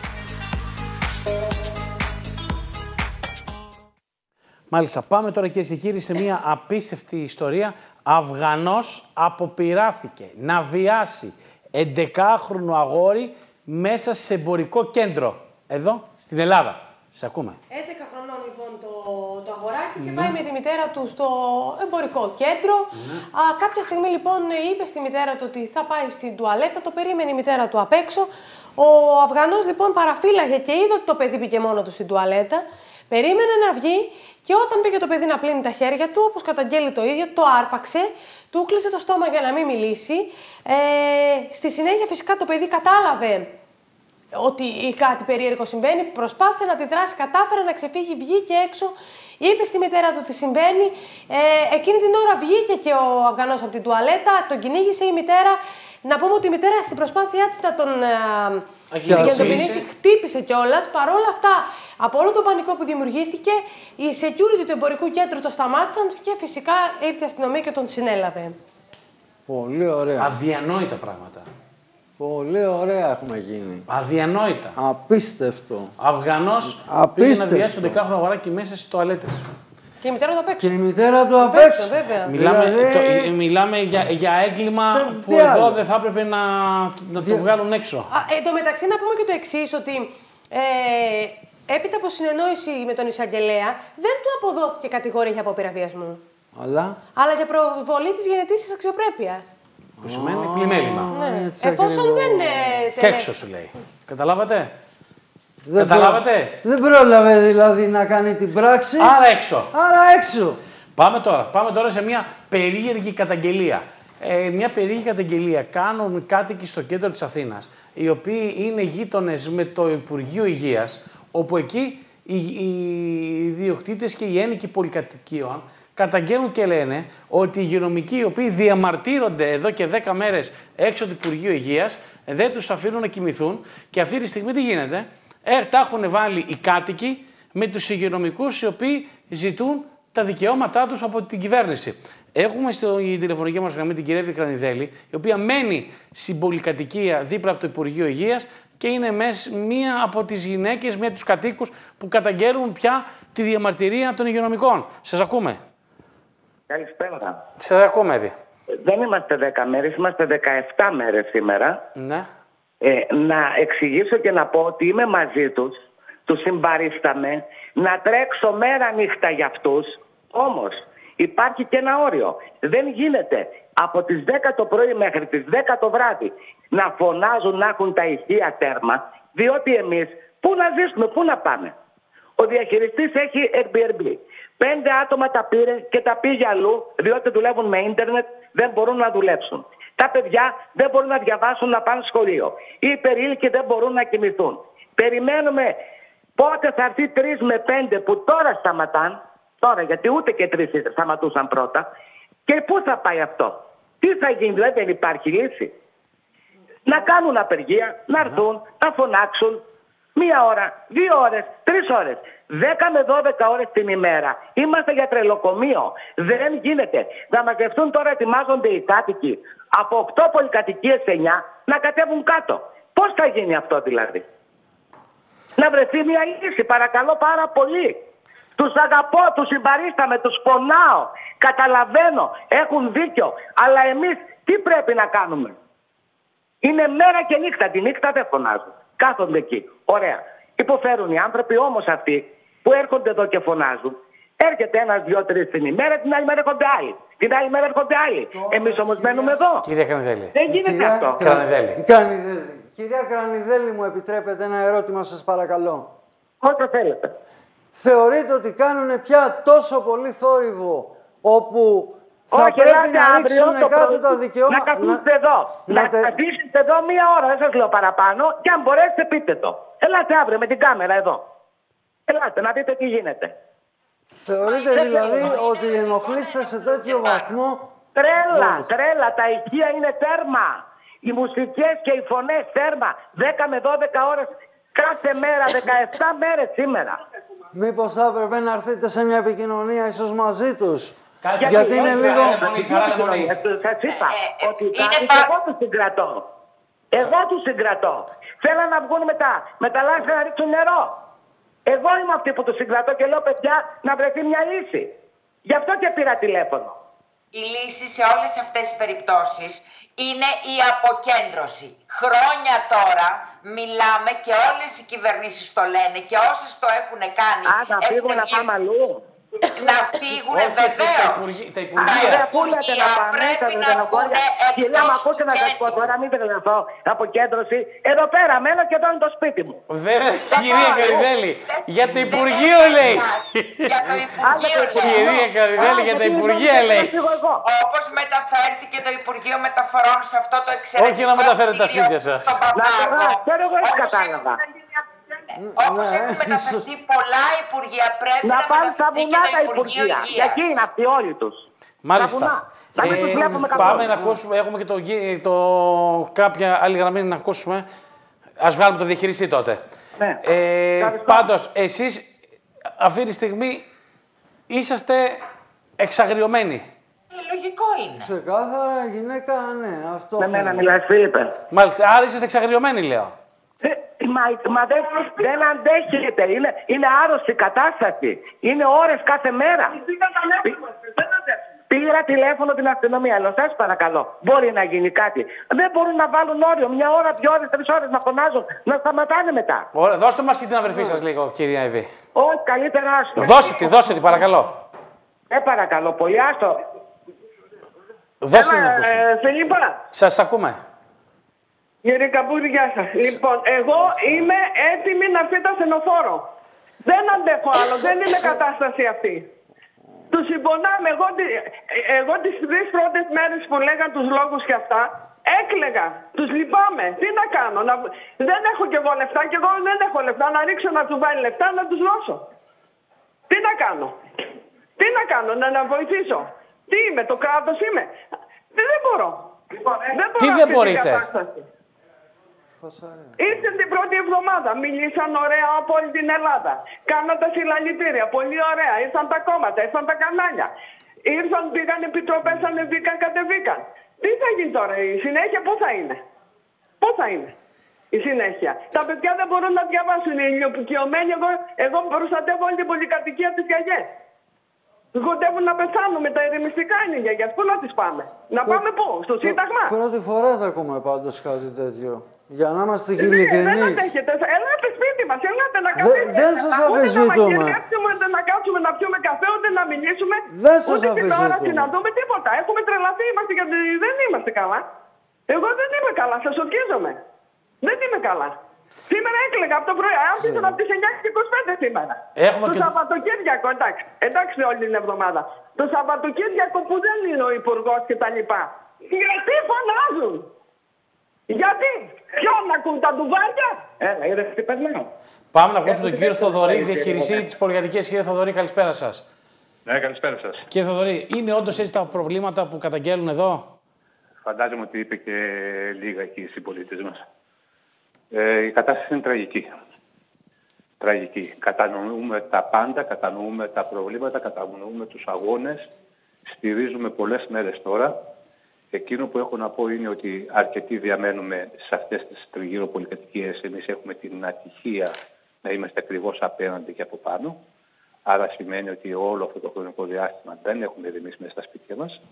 Μάλιστα, πάμε τώρα κυρίες και κύριοι σε μια απίστευτη ιστορία. Αφγανός αποπειράθηκε να βιάσει 11χρονο αγόρι μέσα σε εμπορικό κέντρο. Εδώ, στην Ελλάδα. Σε ακούμε. 11 χρονών λοιπόν το αγοράκι είχε πάει με τη μητέρα του στο εμπορικό κέντρο. Κάποια στιγμή λοιπόν είπε στη μητέρα του ότι θα πάει στην τουαλέτα, το περίμενε η μητέρα του απ' έξω. Ο Αφγανός λοιπόν παραφύλαγε και είδε ότι το παιδί πήγε μόνο του στην τουαλέτα. Περίμενε να βγει και όταν πήγε το παιδί να πλύνει τα χέρια του, όπως καταγγέλει το ίδιο, το άρπαξε, του κλείσε το στόμα για να μην μιλήσει. Στη συνέχεια φυσικά το παιδί κατάλαβε ότι κάτι περίεργο συμβαίνει, προσπάθησε να αντιδράσει, κατάφερε να ξεφύγει, βγήκε έξω, είπε στη μητέρα του τι συμβαίνει. Εκείνη την ώρα βγήκε και ο Αφγανός από την τουαλέτα, τον κυνήγησε η μητέρα. Να πούμε ότι η μητέρα στην προσπάθειά της να τον κινήσει, χτύπησε κιόλας. Παρ' όλα αυτά, από όλο τον πανικό που δημιουργήθηκε, οι security του εμπορικού κέντρου το σταμάτησαν και φυσικά ήρθε η αστυνομία και τον συνέλαβε. Πολύ ωραία. Αδιανόητα πράγματα. Πολύ ωραία έχουμε γίνει. Αδιανόητα. Απίστευτο. Αφγανός πήγε να διάσει τον 10χρονο αγοράκι μέσα στις τουαλέτες. Και η μητέρα του απ' έξω. Και η μητέρα του απ' έξω. Μιλάμε για έγκλημα που εδώ δεν θα έπρεπε να το βγάλουν έξω. Εν τω μεταξύ να πούμε και το εξής, ότι έπειτα από συνεννόηση με τον εισαγγελέα δεν του αποδόθηκε κατηγορία για απόπειρα βιασμού. Αλλά για προβολή της γενετήσιας αξιοπρέπειας. Που σημαίνει πλημέλημα. Ναι. Εφόσον δεν... Και έξω σου λέει. Καταλάβατε. Καταλάβατε. Δεν πρόλαβε δηλαδή να κάνει την πράξη. Άρα έξω. Άρα έξω. Πάμε τώρα σε μια περίεργη καταγγελία. Μια περίεργη καταγγελία κάνουν κάτοικοι στο κέντρο της Αθήνας, οι οποίοι είναι γείτονες με το Υπουργείο Υγείας, όπου εκεί οι ιδιοκτήτες και οι ένοικοι πολυκατοικίων καταγγέλνουν και λένε ότι οι υγειονομικοί, οι οποίοι διαμαρτύρονται εδώ και 10 μέρες έξω του Υπουργείου Υγείας, δεν τους αφήνουν να κοιμηθούν και αυτή τη στιγμή τι γίνεται. Τα έχουν βάλει οι κάτοικοι με τους υγειονομικούς οι οποίοι ζητούν τα δικαιώματά τους από την κυβέρνηση. Έχουμε στη τηλεφωνική μας γραμμή την κυρία Κρανιδέλη, η οποία μένει στην πολυκατοικία δίπλα από το Υπουργείο Υγείας και είναι μία από τις γυναίκες, μία από τους κατοίκους που καταγγέλουν πια τη διαμαρτυρία των υγειονομικών. Σας ακούμε. Καλησπέρα. Σας ακούμε, Εύη. Δεν είμαστε 10 μέρες, είμαστε 17 μέρες σήμερα. Ναι. Να εξηγήσω και να πω ότι είμαι μαζί τους, τους συμπαρίσταμε, να τρέξω μέρα νύχτα για αυτούς, όμως υπάρχει και ένα όριο. Δεν γίνεται από τις 10 το πρωί μέχρι τις 10 το βράδυ να φωνάζουν να έχουν τα ηχεία τέρμα, διότι εμείς πού να ζήσουμε, πού να πάμε. Ο διαχειριστής έχει Airbnb. 5 άτομα τα πήρε και τα πήγε αλλού, διότι δουλεύουν με ίντερνετ, δεν μπορούν να δουλέψουν. Τα παιδιά δεν μπορούν να διαβάσουν, να πάνε σχολείο. Οι υπερήλικοι δεν μπορούν να κοιμηθούν. Περιμένουμε πότε θα έρθει 3 με 5 που τώρα σταματάν, τώρα γιατί ούτε και 3 σταματούσαν πρώτα, και πού θα πάει αυτό. Τι θα γίνει, δηλαδή δεν υπάρχει λύση. Να κάνουν απεργία, να έρθουν, να φωνάξουν 1 ώρα, 2 ώρες, 3 ώρες. 10 με 12 ώρες την ημέρα. Είμαστε για τρελοκομείο. Δεν γίνεται. Να μαζευτούν τώρα, ετοιμάζονται οι κάτοικοι από 8 πολυκατοικίες 9 να κατέβουν κάτω. Πώς θα γίνει αυτό δηλαδή. Να βρεθεί μια λύση, παρακαλώ πάρα πολύ. Τους αγαπώ, τους συμπαρίσταμαι, τους πονάω. Καταλαβαίνω, έχουν δίκιο. Αλλά εμείς τι πρέπει να κάνουμε. Είναι μέρα και νύχτα. Τη νύχτα δεν φωνάζουν. Κάθονται εκεί. Ωραία. Υποφέρουν οι άνθρωποι, όμως αυτοί που έρχονται εδώ και φωνάζουν. Έρχεται 1, 2, 3 την ημέρα, την άλλη μέρα έρχονται άλλοι. Την άλλη μέρα έρχονται άλλοι. Εμείς όμως μένουμε εδώ. Κυρία Κρανιδέλη. Δεν γίνεται αυτό. Κυρία Κρανιδέλη, μου επιτρέπετε ένα ερώτημα, σας παρακαλώ. Όσο θέλετε. Θεωρείτε ότι κάνουν πια τόσο πολύ θόρυβο, όπου θα όχι, πρέπει να ρίξουν κάτω τα δικαιώματα. Να καθίσετε εδώ. Να καθίσετε εδώ 1 ώρα, δεν σας λέω παραπάνω, και αν μπορέσετε πείτε το. Ελάτε αύριο με την κάμερα εδώ. Ελάτε να δείτε τι γίνεται. Θεωρείτε δηλαδή ότι ενοχλείστε σε τέτοιο βαθμό. Τρέλα. Τα ηχεία είναι τέρμα. Οι μουσικές και οι φωνές τέρμα. 10 με 12 ώρες κάθε μέρα, 17 μέρες σήμερα. Μήπως θα έπρεπε να έρθετε σε μια επικοινωνία ίσως μαζί τους. Γιατί είναι λίγο... Σας είπα ότι εγώ τους συγκρατώ. Εγώ τους συγκρατώ. Θέλαν να βγουν με τα λάστιχα να ρίξουν νερό. Εγώ είμαι αυτή που τους συγκρατώ και λέω παιδιά να βρεθεί μια λύση. Γι' αυτό και πήρα τηλέφωνο. Η λύση σε όλες αυτές τις περιπτώσεις είναι η αποκέντρωση. Χρόνια τώρα μιλάμε και όλες οι κυβερνήσεις το λένε και όσες το έχουν κάνει. Θα φύγουν να πάμε αλλού. Να φύγουν βεβαίως. Τα υπουργεία. Πρέπει να βγουν Κυρία, μ' ακούτε να σας πω τώρα, μην τρελαθώ. Αποκέντρωση. Εδώ πέρα μένω και εδώ είναι το σπίτι μου. Κυρία Καριδέλη, για το Υπουργείο λέει. Για το Υπουργείο λέει. Κυρία Καριδέλη, για τα Υπουργεία λέει. Όπως μεταφέρθηκε το Υπουργείο Μεταφορών σε αυτό το εξαιρετικό. Όχι να μεταφέρετε τα σπίτια σας. Ξέρω εγώ έτσι κατάλαβα. Όπως έχουν μεταφερθεί πολλά Υπουργεία, πρέπει να μεταφερθεί και το Υπουργείο Υγείας. Για εκεί είναι αυτοί όλοι τους. Μάλιστα. Πάμε να ακούσουμε, έχουμε και κάποια άλλη γραμμή να ακούσουμε. Ας βγάλουμε το διαχειριστή τότε. Ναι. Πάντως, εσείς αυτή τη στιγμή είσαστε εξαγριωμένοι. Λογικό είναι. Ξεκάθαρα γυναίκα, ναι. Αυτό με μένα μιλάς, Φίλιππε. Μάλιστα, άρα είσαστε εξαγριωμένοι, λέω. Μα δεν αντέχετε. Είναι άρρωστη κατάσταση. Είναι ώρες κάθε μέρα. Πήρα τηλέφωνο την αστυνομία. Λέω, σας παρακαλώ, μπορεί να γίνει κάτι. Δεν μπορούν να βάλουν όριο. 1 ώρα, 2 ώρες, 3 ώρες να φωνάζουν, να σταματάνε μετά. Ωραία, δώστε μας και την αδερφή σας λίγο, κυρία Εβή. Όχι, καλύτερα άστο. Δώστε τη, παρακαλώ. Παρακαλώ πολύ, άστο. Δώστε την να ακούσουμε. Φιλίππα. Σας ακούμε. Κύριε Καμπούρη, γεια σας. Λοιπόν, εγώ είμαι έτοιμη να φύγω ασθενοφόρο. Δεν αντέχω άλλο, δεν είναι κατάσταση αυτή. Τους συμπονάμε. Εγώ τις 3 πρώτες μέρες που λέγαν τους λόγους και αυτά, έκλαιγα. Τους λυπάμαι. Τι να κάνω. Δεν έχω κι εγώ λεφτά και εγώ δεν έχω λεφτά. Να ρίξω να του βάλει λεφτά να τους δώσω. Τι να κάνω. Τι να κάνω, να βοηθήσω. Τι είμαι, το κράτος είμαι. Δεν μπορώ. Τι δεν μπορείτε. Ήρθαν την πρώτη εβδομάδα, μιλήσαν ωραία από όλη την Ελλάδα. Κάναν τα συλλαλητήρια, πολύ ωραία. Ήρθαν τα κόμματα, ήρθαν τα κανάλια. Ήρθαν, πήγαν επιτροπές, ανεβήκαν, κατεβήκαν. Τι θα γίνει τώρα, η συνέχεια πού θα είναι. Πού θα είναι η συνέχεια. Τα παιδιά δεν μπορούν να διαβάσουν, οι ηλικιωμένοι, εγώ προστατεύω όλη την πολυκατοικία της γιαγιές. Σκοτεύουν να πεθάνουμε, τα ηρεμιστικά είναι οι γιαγιές. Πού να τις πάμε. Να πάμε πού, στο Σύνταγμα. Πρώτη φορά θα ακούμε πάντως κάτι τέτοιο. Για να είμαστε ειλικρινείς. Δεν αντέχετε. Ελάτε σπίτι μας, ελάτε να καθίσουμε. Δεν σας αφισβητούμε. Ούτε να κάτσουμε να πιούμε καφέ, ούτε να μιλήσουμε. Δεν σας ούτε τηλεόραση να αφισβητούμε. δούμε τίποτα. Έχουμε τρελαθεί, δεν είμαστε καλά. Εγώ δεν είμαι καλά, σας ορκίζομαι. Δεν είμαι καλά. Σήμερα έκλαιγα από το πρωί. Άρχισα από τις 9:25 σήμερα. Το Σαββατοκύριακο, εντάξει όλη την εβδομάδα. Το Σαββατοκύριακο που δεν είναι ο Υπουργός και τα λοιπά. Γιατί φωνάζουν. Γιατί, ποιον ακούν τα ντουβάρια. Είδες τι περνάω. Πάμε να ακούσουμε τον κύριο Θοδωρή, διαχειριστή της πολυκατοικίας. Κύριε Θοδωρή, καλησπέρα σας. Ναι, καλησπέρα σας. Κύριε Θοδωρή, είναι όντως έτσι τα προβλήματα που καταγγέλνουν εδώ. Φαντάζομαι ότι είπε και λίγα εκεί οι συμπολίτες μας. Η κατάσταση είναι τραγική. Τραγική. Κατανοούμε τα πάντα, κατανοούμε τα προβλήματα, κατανοούμε τους αγώνες. Στηρίζουμε πολλές μέρες τώρα. Εκείνο που έχω να πω είναι ότι αρκετοί διαμένουμε σε αυτές τις τριγύρω πολυκατοικίες. Εμείς έχουμε την ατυχία να είμαστε ακριβώς απέναντι και από πάνω. Άρα σημαίνει ότι όλο αυτό το χρονικό διάστημα δεν έχουμε εμείς μέσα στα σπίτια μας.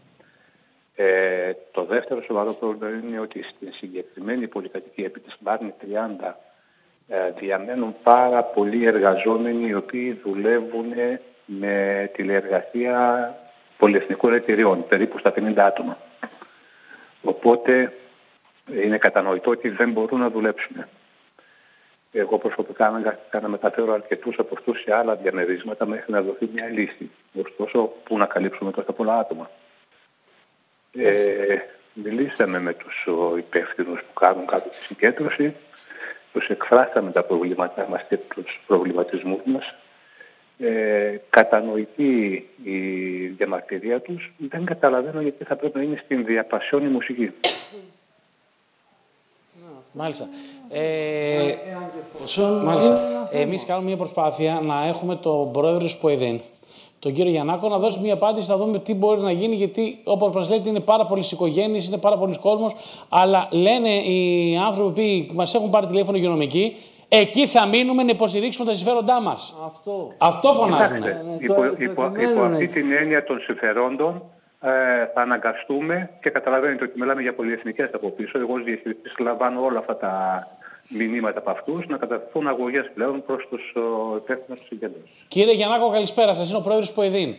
Το δεύτερο σοβαρό πρόβλημα είναι ότι στην συγκεκριμένη πολυκατοικία επί της Μπάρνη 30 διαμένουν πάρα πολλοί εργαζόμενοι οι οποίοι δουλεύουν με τηλεεργασία πολυεθνικών εταιριών, περίπου στα 50 άτομα. Οπότε είναι κατανοητό ότι δεν μπορούν να δουλέψουν. Εγώ προσωπικά αναγκάστηκα να μεταφέρω αρκετούς από αυτούς σε άλλα διαμερίσματα μέχρι να δοθεί μια λύση. Ωστόσο, πού να καλύψουμε τόσα πολλά άτομα. Μιλήσαμε με τους υπεύθυνους που κάνουν κάτω τη συγκέντρωση, τους εκφράσαμε τα προβλήματά μας και τους προβληματισμούς μας. Κατανοητή η διαμαρτυρία τους, δεν καταλαβαίνω γιατί θα πρέπει να είναι στην διαπασιόνη μουσική. Μάλιστα. Εμείς κάνουμε μια προσπάθεια να έχουμε τον πρόεδρο της ΠΟΕΔΕΝ, τον κύριο Γιαννάκο, να δώσει μια απάντηση, να δούμε τι μπορεί να γίνει, γιατί όπως μας λέτε είναι πάρα πολλές οικογένειες, είναι πάρα πολλοί κόσμος, αλλά λένε οι άνθρωποι που μας έχουν πάρει τηλέφωνο υγειονομικοί, εκεί θα μείνουμε να υποστηρίξουμε τα συμφέροντά μας. Αυτό φωνάζουν. Υπό αυτή την έννοια των συμφερόντων θα αναγκαστούμε και καταλαβαίνετε ότι μιλάμε για πολυεθνικές από πίσω. Εγώ ως διαχειριστής λαμβάνω όλα αυτά μηνύματα από αυτούς να καταθούν αγωγές πλέον προς τους υπεύθυνους της συγκέντρωσης. Κύριε Γιαννάκο, καλησπέρα σας. Είναι ο πρόεδρος του ΠΟΕΔΗΝ.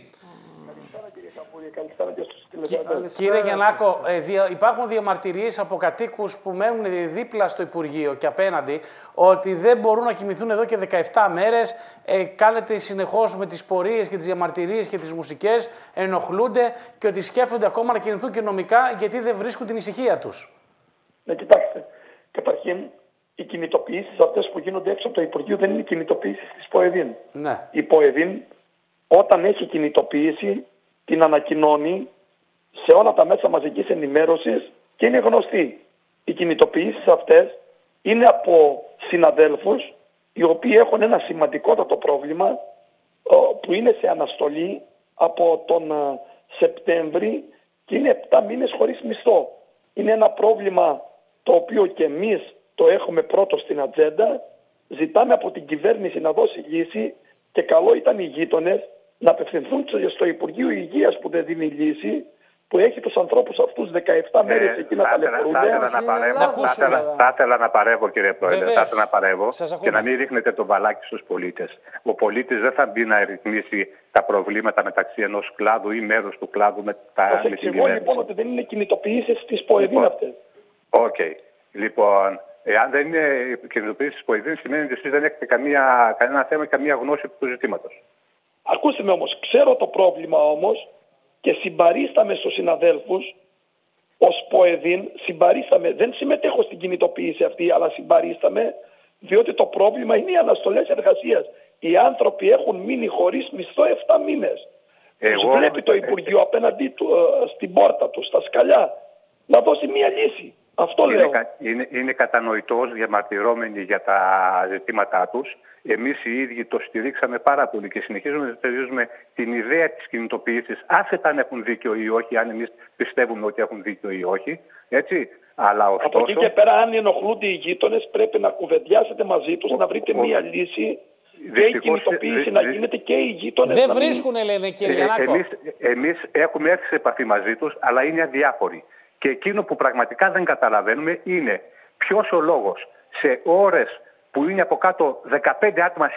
Κύριε Γιαννάκο, υπάρχουν διαμαρτυρίες από κατοίκους που μένουν δίπλα στο Υπουργείο και απέναντι ότι δεν μπορούν να κοιμηθούν εδώ και 17 μέρες. Κάνετε συνεχώς με τις πορείες και τις διαμαρτυρίες και τις μουσικές, ενοχλούνται και ότι σκέφτονται ακόμα να κινηθούν και νομικά γιατί δεν βρίσκουν την ησυχία τους. Ναι, κοιτάξτε. Καταρχήν, οι κινητοποιήσεις αυτές που γίνονται έξω από το Υπουργείο δεν είναι κινητοποιήσεις της ΠΟΕΔΗΝ. Ναι. Η ΠΟΕΔΗΝ, όταν έχει κινητοποίηση, την ανακοινώνει σε όλα τα μέσα μαζικής ενημέρωσης και είναι γνωστή. Οι κινητοποιήσεις αυτές είναι από συναδέλφους οι οποίοι έχουν ένα σημαντικότατο πρόβλημα που είναι σε αναστολή από τον Σεπτέμβρη και είναι 7 μήνες χωρίς μισθό. Είναι ένα πρόβλημα το οποίο και εμείς το έχουμε πρώτο στην ατζέντα. Ζητάμε από την κυβέρνηση να δώσει λύση και καλό ήταν οι γείτονες να απευθυνθούν στο Υπουργείο Υγείας που δεν δίνει λύση, που έχει τους ανθρώπους αυτούς 17 μέρες εκεί να ταλαιπωρούνται. Θα ήθελα να παρεύω, κύριε Πρόεδρε, θα ήθελα να παρεύω και να μην ρίχνετε το μπαλάκι στους πολίτες. Ο πολίτης δεν θα μπει να ρυθμίσει τα προβλήματα μεταξύ ενός κλάδου ή μέρους του κλάδου με τα την κυβέρνηση. Λοιπόν, ότι δεν είναι κινητοποιήσεις της ΠΟΕΔΗΝ αυτές. Οκ. Λοιπόν, εάν δεν είναι κινητοποιήσεις της ΠΟΕΔΗΝ, σημαίνει ότι εσείς δεν έχετε κανένα θέμα και καμία γνώση του ζητήματος. Ακούστε με όμως, ξέρω το πρόβλημα όμως και συμπαρίσταμε στους συναδέλφους ως ΠΟΕΔΗΝ, συμπαρίσταμε, δεν συμμετέχω στην κινητοποίηση αυτή, αλλά συμπαρίσταμε, διότι το πρόβλημα είναι οι αναστολές εργασίας. Οι άνθρωποι έχουν μείνει χωρίς μισθό 7 μήνες. Τους βλέπει το Υπουργείο απέναντί του, στην πόρτα του, στα σκαλιά, να δώσει μία λύση. Αυτό λέω. Είναι κατανοητός, διαμαρτυρόμενοι για τα ζητήματά τους. Εμείς οι ίδιοι το στηρίξαμε πάρα πολύ και συνεχίζουμε να στηρίζουμε την ιδέα της κινητοποίησης, άσχετα αν έχουν δίκιο ή όχι, αν εμείς πιστεύουμε ότι έχουν δίκιο ή όχι. Έτσι. Αλλά ωστόσο, από εκεί και πέρα, αν ενοχλούνται οι γείτονες, πρέπει να κουβεντιάσετε μαζί τους, να βρείτε μία λύση. Και η κινητοποίηση να γίνεται και οι γείτονες. Δεν βρίσκουν, λένε, κύριε Γιαννάκο. Εμείς έχουμε έρθει σε επαφή μαζί τους, αλλά είναι αδιάφοροι. Και εκείνο που πραγματικά δεν καταλαβαίνουμε είναι ποιος ο λόγος σε ώρες που είναι από κάτω 15 άτομα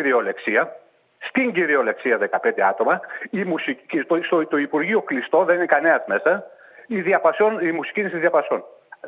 στην κυριολεξία 15 άτομα, η μουσική, το Υπουργείο κλειστό, δεν είναι κανένας μέσα, η μουσική είναι στη διαπασόν.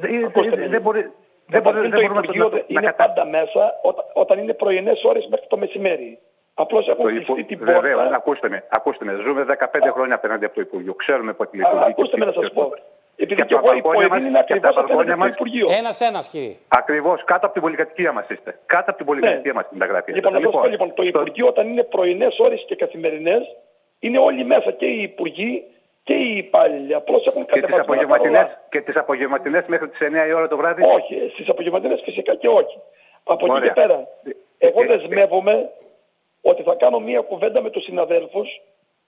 Δεν μπορεί. Το Υπουργείο είναι πάντα μέσα όταν είναι πρωινές ώρες μέχρι το μεσημέρι. Απλώς έχουν κλειστεί την πόρτα. Βέβαια, ακούστε με, ζούμε 15 χρόνια απέναντι από το Υπουργείο. Ξέρουμε πότε λειτουργεί. Ακούστε με να σας πω. Επειδή και εγώ η ΠΟΕΔΗΝ είναι ακριβώς απέναντι από το Υπουργείο. Ένας, κύριε. Ακριβώς, κάτω από την πολυκατοικία μας είστε. Κάτω από την πολυκατοικία μας είναι τα γραφεία. Λοιπόν, το Υπουργείο όταν είναι πρωινές ώρες και καθημερινές, είναι όλοι μέσα και οι υπουργοί και οι υπάλληλοι. Απλώς έχουν κατεβασμένα. Και τις απογευματινές μέχρι τις 9 η ώρα το βράδυ. Όχι, στις απογευματινές φυσικά και όχι. Από εκεί και πέρα, εγώ δεσμεύομαι ότι θα κάνω μία κουβέντα με τους συναδέλφους,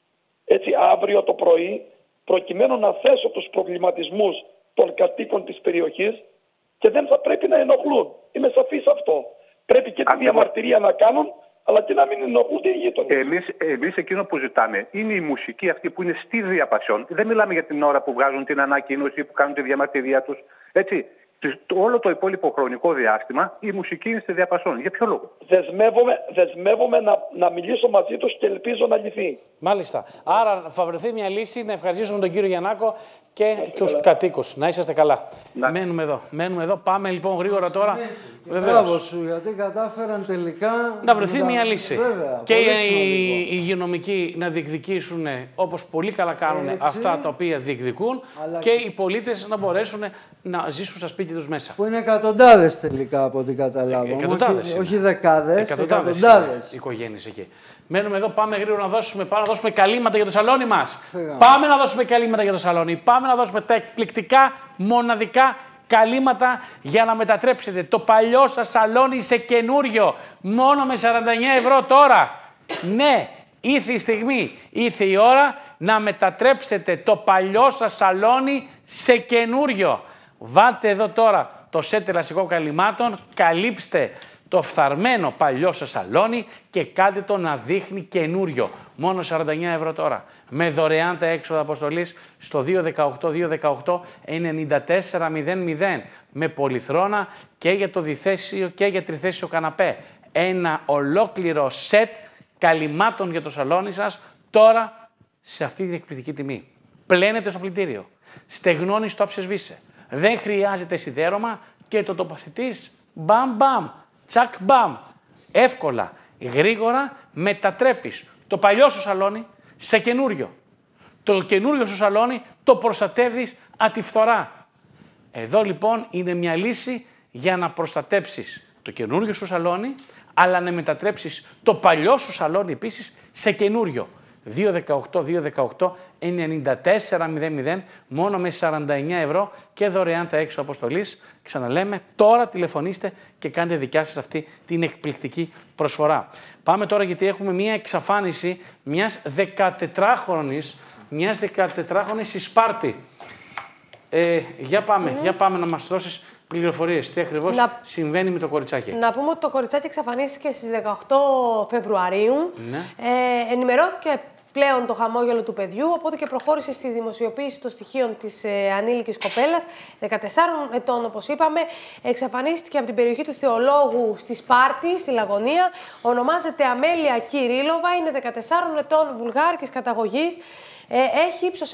έτσι αύριο το πρωί, προκειμένου να θέσω τους προβληματισμούς των κατοίκων της περιοχής και δεν θα πρέπει να ενοχλούν. Είμαι σαφής αυτό. Πρέπει και τη διαμαρτυρία να κάνουν, αλλά και να μην ενοχλούνται οι γείτονες. Εμείς εκείνο που ζητάμε είναι η μουσική αυτή που είναι στη διαπασόν. Δεν μιλάμε για την ώρα που βγάζουν την ανακοίνωση, που κάνουν τη διαμαρτυρία τους. Έτσι. Όλο το υπόλοιπο χρονικό διάστημα η μουσική είναι στη διαπασόν. Για ποιο λόγο? Δεσμεύομαι να μιλήσω μαζί τους και ελπίζω να λυθεί. Μάλιστα. Άρα θα βρεθεί μια λύση. Να ευχαριστήσουμε τον κύριο Γιαννάκο και τους κατοίκους. Να είσαστε καλά. Μένουμε εδώ. Πάμε λοιπόν γρήγορα τώρα. Μπράβο σου, γιατί κατάφεραν τελικά να βρεθεί μια λύση. Βέβαια, και οι υγειονομικοί να διεκδικήσουν, όπως πολύ καλά κάνουν, αυτά τα οποία διεκδικούν, και οι πολίτες να μπορέσουν να ζήσουν στα σπίτια τους μέσα. Που είναι εκατοντάδες τελικά από ό,τι καταλάβαμε. Όχι δεκάδες, εκατοντάδες οικογένειες εκεί. Μένουμε εδώ, πάμε γρήγορα να δώσουμε καλύματα για το σαλόνι μας. Πάμε να δώσουμε καλύματα για το σαλόνι. Πάμε να δώσουμε τα εκπληκτικά, μοναδικά καλύματα για να μετατρέψετε το παλιό σας σαλόνι σε καινούριο. Μόνο με 49 ευρώ τώρα. Ναι, ήρθε η στιγμή, ήρθε η ώρα να μετατρέψετε το παλιό σας σαλόνι σε καινούριο. Βάλτε εδώ τώρα το σετ ελαστικών καλυμάτων, καλύψτε το φθαρμένο παλιό σας σαλόνι και κάντε το να δείχνει καινούριο. Μόνο 49 ευρώ τώρα. Με δωρεάν τα έξοδα αποστολής στο 218-218-9400. Με πολυθρόνα και για το διθέσιο και για τριθέσιο καναπέ. Ένα ολόκληρο σετ καλυμάτων για το σαλόνι σας τώρα σε αυτή την εκπληκτική τιμή. Πλένετε στο πλυντήριο. Στεγνώνει στο άψε-σβήσε. Δεν χρειάζεται σιδέρωμα και το τοποθετείς μπαμ μπαμ, τσακ μπαμ. Εύκολα, γρήγορα μετατρέπεις το παλιό σου σαλόνι σε καινούριο. Το καινούριο σου σαλόνι το προστατεύεις ατιφθορά. Εδώ λοιπόν είναι μια λύση για να προστατέψεις το καινούριο σου σαλόνι, αλλά να μετατρέψεις το παλιό σου σαλόνι επίσης σε καινούριο. 218-218-9400, μόνο με 49 ευρώ και δωρεάν τα έξω αποστολής. Ξαναλέμε, τώρα τηλεφωνήστε και κάντε δικιά σας αυτή την εκπληκτική προσφορά. Πάμε τώρα γιατί έχουμε μια εξαφάνιση μιας 14χρονης στη Σπάρτη. Για πάμε να μας δώσεις πληροφορίες. Τι ακριβώς συμβαίνει με το κοριτσάκι. Να πούμε ότι το κοριτσάκι εξαφανίστηκε στις 18 Φεβρουαρίου. Ναι. Ενημερώθηκε πλέον το χαμόγελο του παιδιού, οπότε και προχώρησε στη δημοσιοποίηση των στοιχείων της ανήλικης κοπέλας, 14 ετών όπως είπαμε, εξαφανίστηκε από την περιοχή του Θεολόγου στη Σπάρτη, στη Λαγωνία, ονομάζεται Αμέλεια Κυρίλοβα, είναι 14 ετών, βουλγάρικης καταγωγής, έχει ύψος 1,70,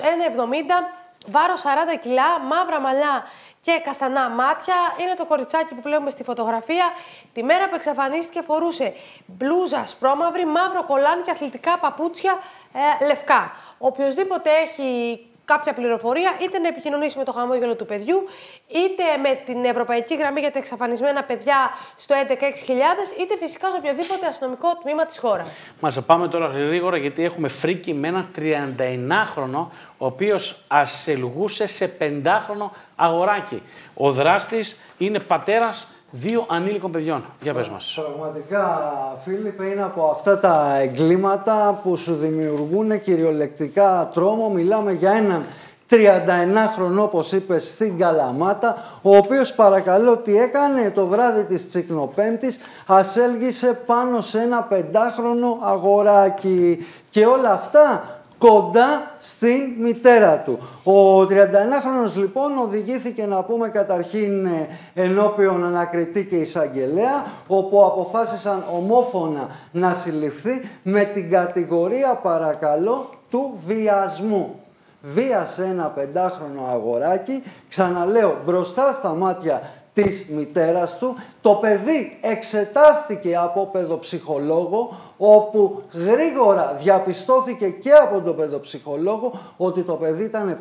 βάρος 40 κιλά, μαύρα μαλλιά και καστανά μάτια. Είναι το κοριτσάκι που βλέπουμε στη φωτογραφία. Τη μέρα που εξαφανίστηκε φορούσε μπλούζα σπρώμαυρη, μαύρο κολάνι και αθλητικά παπούτσια λευκά. Οποιοςδήποτε έχει κάποια πληροφορία, είτε να επικοινωνήσει με το χαμόγελο του παιδιού, είτε με την Ευρωπαϊκή Γραμμή για τα Εξαφανισμένα Παιδιά στο 116000, είτε φυσικά σε οποιοδήποτε αστυνομικό τμήμα της χώρας. Μας πάμε τώρα γρήγορα γιατί έχουμε φρίκι με ένα 39χρονο, ο οποίος ασελγούσε σε 5χρονο αγοράκι. Ο δράστης είναι πατέρας 2 ανήλικων παιδιών. Για πες μας. Πραγματικά, Φίλιππε, είναι από αυτά τα εγκλήματα που σου δημιουργούν κυριολεκτικά τρόμο. Μιλάμε για έναν 31χρονο, όπως είπες, στην Καλαμάτα, ο οποίος, παρακαλώ, τι έκανε το βράδυ της Τσικνοπέμπτης, ασέλγησε πάνω σε ένα 5χρονο αγοράκι. Και όλα αυτά κοντά στην μητέρα του. Ο 31χρονος λοιπόν οδηγήθηκε, να πούμε καταρχήν, ενώπιον ανακριτή και εισαγγελέα, όπου αποφάσισαν ομόφωνα να συλληφθεί με την κατηγορία, παρακαλώ, του βιασμού. Βίασε ένα 5χρονο αγοράκι, ξαναλέω, μπροστά στα μάτια της μητέρας του. Το παιδί εξετάστηκε από παιδοψυχολόγο, όπου γρήγορα διαπιστώθηκε και από τον παιδοψυχολόγο ότι το παιδί ήταν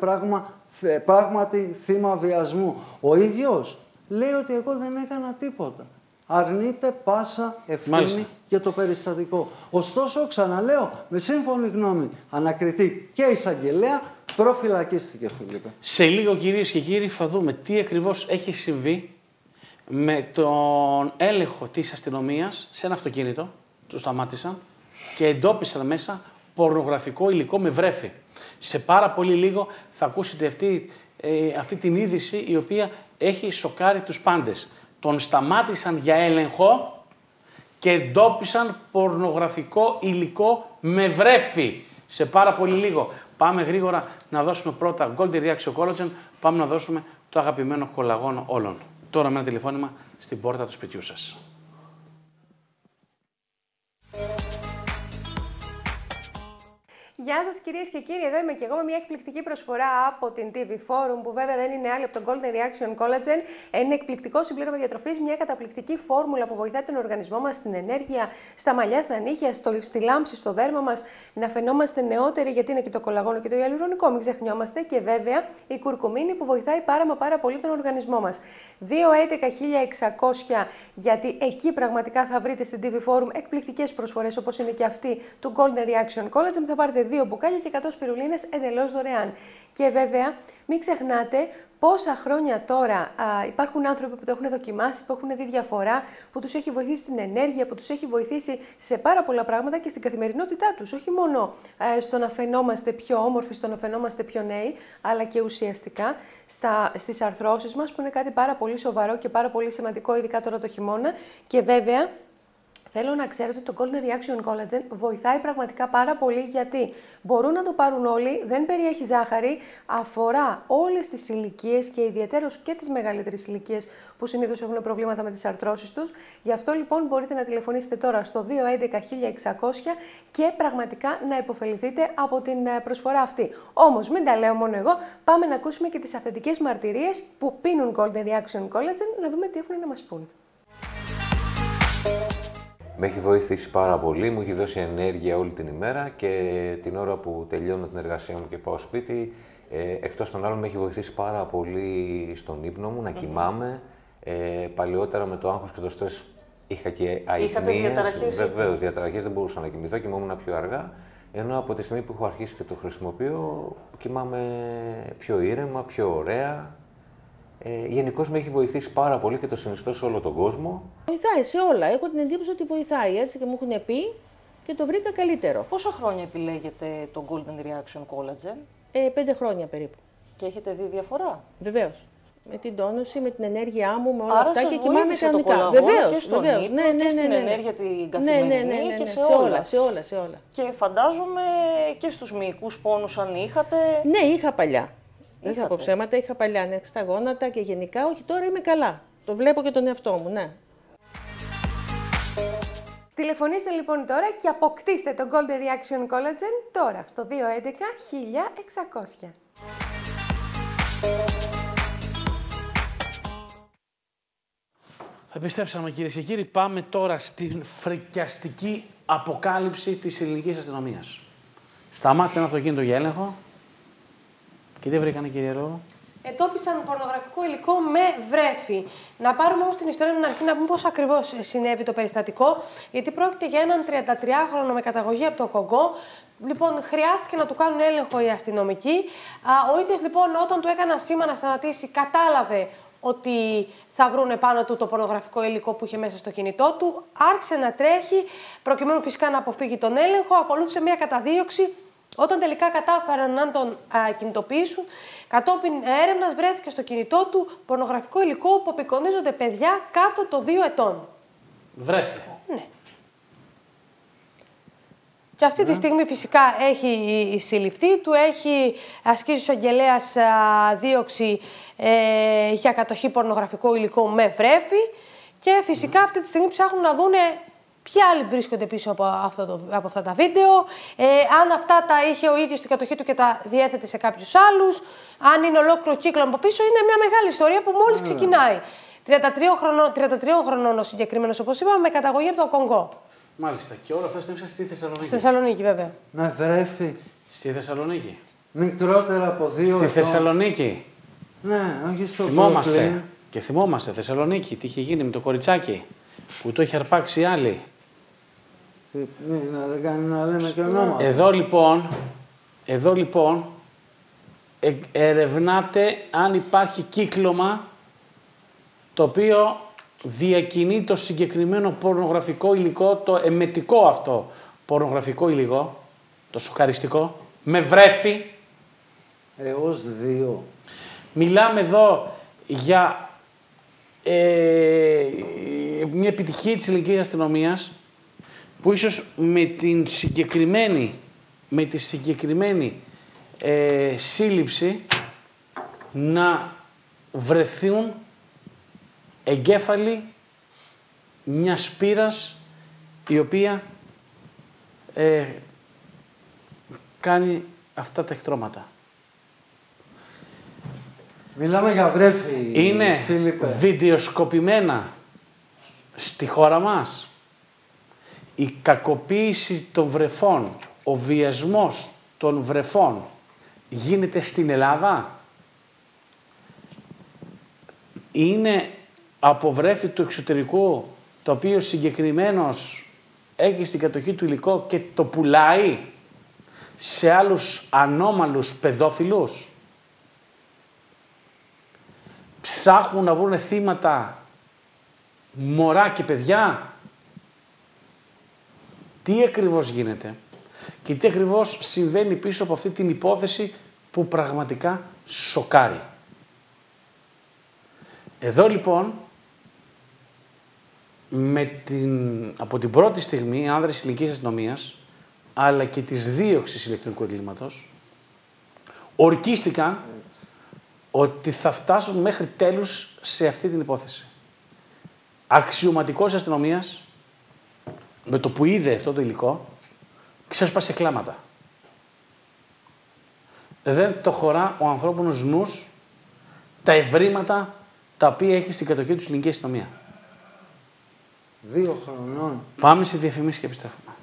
πράγματι θύμα βιασμού. Ο ίδιος λέει ότι εγώ δεν έκανα τίποτα. Αρνείται πάσα ευθύνη για το περιστατικό. Ωστόσο, ξαναλέω, με σύμφωνη γνώμη ανακριτή και εισαγγελέα, προφυλακίστηκε, Φίλιππε. Σε λίγο, κυρίες και κύριοι, θα δούμε τι ακριβώς έχει συμβεί με τον έλεγχο της αστυνομίας σε ένα αυτοκίνητο. Του σταμάτησαν και εντόπισαν μέσα πορνογραφικό υλικό με βρέφη. Σε πάρα πολύ λίγο θα ακούσετε αυτή την είδηση, η οποία έχει σοκάρει τους πάντες. Τον σταμάτησαν για έλεγχο και εντόπισαν πορνογραφικό υλικό με βρέφη. Σε πάρα πολύ λίγο. Πάμε γρήγορα να δώσουμε πρώτα Golden Reaction Collagen, πάμε να δώσουμε το αγαπημένο κολαγόνο όλων. Τώρα με ένα τηλεφώνημα στην πόρτα του σπιτιού σας. Γεια σας κυρίες και κύριοι, εδώ είμαι και εγώ με μια εκπληκτική προσφορά από την TV Forum, που βέβαια δεν είναι άλλη από τον Golden Reaction Collagen. Είναι εκπληκτικό συμπλήρωμα διατροφής, μια καταπληκτική φόρμουλα που βοηθάει τον οργανισμό μας στην ενέργεια, στα μαλλιά, στα νύχια, στη λάμψη, στο δέρμα μας, να φαινόμαστε νεότεροι, γιατί είναι και το κολαγόνο και το ιαλουρονικό, μην ξεχνιόμαστε, και βέβαια η κουρκουμίνη που βοηθάει πάρα πολύ τον οργανισμό μας. 211-1600, γιατί εκεί πραγματικά θα βρείτε στην TV Forum εκπληκτικές προσφορές, όπως είναι και αυτή του Golden Reaction Collagen. Θα πάρετε 2 μπουκάλια και 100 σπιρουλίνες εντελώς δωρεάν. Και βέβαια, μην ξεχνάτε πόσα χρόνια τώρα υπάρχουν άνθρωποι που το έχουν δοκιμάσει, που έχουν δει διαφορά, που τους έχει βοηθήσει στην ενέργεια, που τους έχει βοηθήσει σε πάρα πολλά πράγματα και στην καθημερινότητά τους. Όχι μόνο στο να φαινόμαστε πιο όμορφοι, στο να φαινόμαστε πιο νέοι, αλλά και ουσιαστικά στις αρθρώσεις μας, που είναι κάτι πάρα πολύ σοβαρό και πάρα πολύ σημαντικό, ειδικά τώρα το χειμώνα. Και βέβαια, θέλω να ξέρετε ότι το Golden Reaction Collagen βοηθάει πραγματικά πάρα πολύ, γιατί μπορούν να το πάρουν όλοι, δεν περιέχει ζάχαρη, αφορά όλες τις ηλικίες και ιδιαίτερως και τις μεγαλύτερες ηλικίες που συνήθως έχουν προβλήματα με τις αρθρώσεις τους. Γι' αυτό λοιπόν μπορείτε να τηλεφωνήσετε τώρα στο 211 1600 και πραγματικά να υποφεληθείτε από την προσφορά αυτή. Όμως μην τα λέω μόνο εγώ, πάμε να ακούσουμε και τις αυθεντικές μαρτυρίες που πίνουν Golden Reaction Collagen, να δούμε τι έχουν να μας πούν. Με έχει βοηθήσει πάρα πολύ, μου έχει δώσει ενέργεια όλη την ημέρα και την ώρα που τελειώνω την εργασία μου και πάω σπίτι, εκτός των άλλων με έχει βοηθήσει πάρα πολύ στον ύπνο μου, να κοιμάμαι. Παλαιότερα με το άγχος και το στρες είχα και αϊπνίες. Βεβαίως, διαταραχές, δεν μπορούσα να κοιμηθώ, κοιμόμουν πιο αργά. Ενώ από τη στιγμή που έχω αρχίσει και το χρησιμοποιώ, κοιμάμαι πιο ήρεμα, πιο ωραία. Γενικώς με έχει βοηθήσει πάρα πολύ και το συνιστώ σε όλο τον κόσμο. Βοηθάει σε όλα. Έχω την εντύπωση ότι βοηθάει, έτσι, και μου έχουν πει και το βρήκα καλύτερο. Πόσα χρόνια επιλέγετε το Golden Reaction Collagen? 5 χρόνια περίπου. Και έχετε δει διαφορά? Βεβαίως. Με την τόνωση, με την ενέργειά μου, με όλα άρα αυτά και κοιμάμαι κανονικά. Βεβαίως, βεβαίως. Ναι, στην ενέργεια την καθημερινή και σε όλα. Και φαντάζομαι και στους μυϊκούς πόνους αν είχατε. Ναι, είχα παλιά. Είχα από ψέματα, είχα παλιά, ναι, στα γόνατα και γενικά, όχι, τώρα είμαι καλά. Το βλέπω και τον εαυτό μου, ναι. Τηλεφωνήστε λοιπόν τώρα και αποκτήστε το Golden Reaction Collagen τώρα στο 211 1600. Επιστρέψαμε κυρίες και κύριοι, πάμε τώρα στην φρικιαστική αποκάλυψη της ελληνικής αστυνομίας. Σταμάτησε ένα αυτοκίνητο για έλεγχο. Και τι βρήκανε, κύριε Ρόδο? Εντόπισαν πορνογραφικό υλικό με βρέφη. Να πάρουμε όμως την ιστορία στην αρχή να πούμε πώς ακριβώς συνέβη το περιστατικό, γιατί πρόκειται για έναν 33χρονο με καταγωγή από το Κονγκό. Λοιπόν, χρειάστηκε να του κάνουν έλεγχο οι αστυνομικοί. Ο ίδιος λοιπόν, όταν του έκαναν σήμα να σταματήσει, κατάλαβε ότι θα βρούνε πάνω του το πορνογραφικό υλικό που είχε μέσα στο κινητό του. Άρχισε να τρέχει, προκειμένου φυσικά να αποφύγει τον έλεγχο. Ακολούθησε μια καταδίωξη. Όταν τελικά κατάφεραν να τον κινητοποιήσουν, κατόπιν έρευνας βρέθηκε στο κινητό του πορνογραφικό υλικό που απεικονίζονται παιδιά κάτω των 2 ετών. Βρέφη. Ναι. Και αυτή τη στιγμή φυσικά έχει συλληφθεί, του έχει ασκήσει ο εισαγγελέας δίωξη για κατοχή πορνογραφικού υλικού με βρέφη και φυσικά αυτή τη στιγμή ψάχνουν να δούνε ποιοι άλλοι βρίσκονται πίσω από αυτά τα βίντεο, αν αυτά τα είχε ο ίδιος στην κατοχή του και τα διέθετε σε κάποιους άλλους, αν είναι ολόκληρο κύκλο από πίσω. Είναι μια μεγάλη ιστορία που μόλις ξεκινάει. 33 χρονών ο συγκεκριμένος, όπως είπαμε, με καταγωγή από το Κονγκό. Μάλιστα. Και όλα αυτά συνέβησαν στη Θεσσαλονίκη. Στη Θεσσαλονίκη, βέβαια. Με βρέφη. Στη Θεσσαλονίκη. Μικρότερα από 2 ετών. Στη Θεσσαλονίκη. Ναι, όχι στο Θυμόμαστε. Και θυμόμαστε, Θεσσαλονίκη, τι είχε γίνει με το κοριτσάκι που το είχε αρπάξει οι άλλοι. Δεν κάνει να λέμε και ονόματα. Εδώ λοιπόν ερευνάται αν υπάρχει κύκλωμα το οποίο διακινεί το συγκεκριμένο πορνογραφικό υλικό, το εμετικό αυτό πορνογραφικό υλικό, το σοκαριστικό, με βρέφη. Έως 2. Μιλάμε εδώ για μια επιτυχία της ελληνικής αστυνομίας που ίσως με τη συγκεκριμένη σύλληψη να βρεθούν εγκέφαλοι μια σπήρας η οποία κάνει αυτά τα εκτρώματα. Μιλάμε για βρέφη, είναι Φίλιππε. Βιντεοσκοπημένα στη χώρα μας. Η κακοποίηση των βρεφών, ο βιασμός των βρεφών γίνεται στην Ελλάδα. Είναι από βρέφη του εξωτερικού, το οποίο συγκεκριμένος έχει στην κατοχή του υλικό και το πουλάει σε άλλους ανώμαλους παιδόφιλους. ψάχνουν να βρουν θύματα μωρά και παιδιά. Τι ακριβώς γίνεται και τι ακριβώς συμβαίνει πίσω από αυτή την υπόθεση που πραγματικά σοκάρει. Εδώ λοιπόν, από την πρώτη στιγμή, οι άνδρες ηλικίας αστυνομίας, αλλά και της δίωξης ηλεκτρονικού εγκλήματος, ορκίστηκαν ότι θα φτάσουν μέχρι τέλους σε αυτή την υπόθεση. Αξιωματικός αστυνομίας, με το που είδε αυτό το υλικό, ξέσπασε κλάματα. Δεν το χωρά ο ανθρώπινος νους τα ευρήματα τα οποία έχει στην κατοχή του η ελληνική αστυνομία. 2 χρονών. Πάμε σε διαφημίσεις και επιστρέφουμε.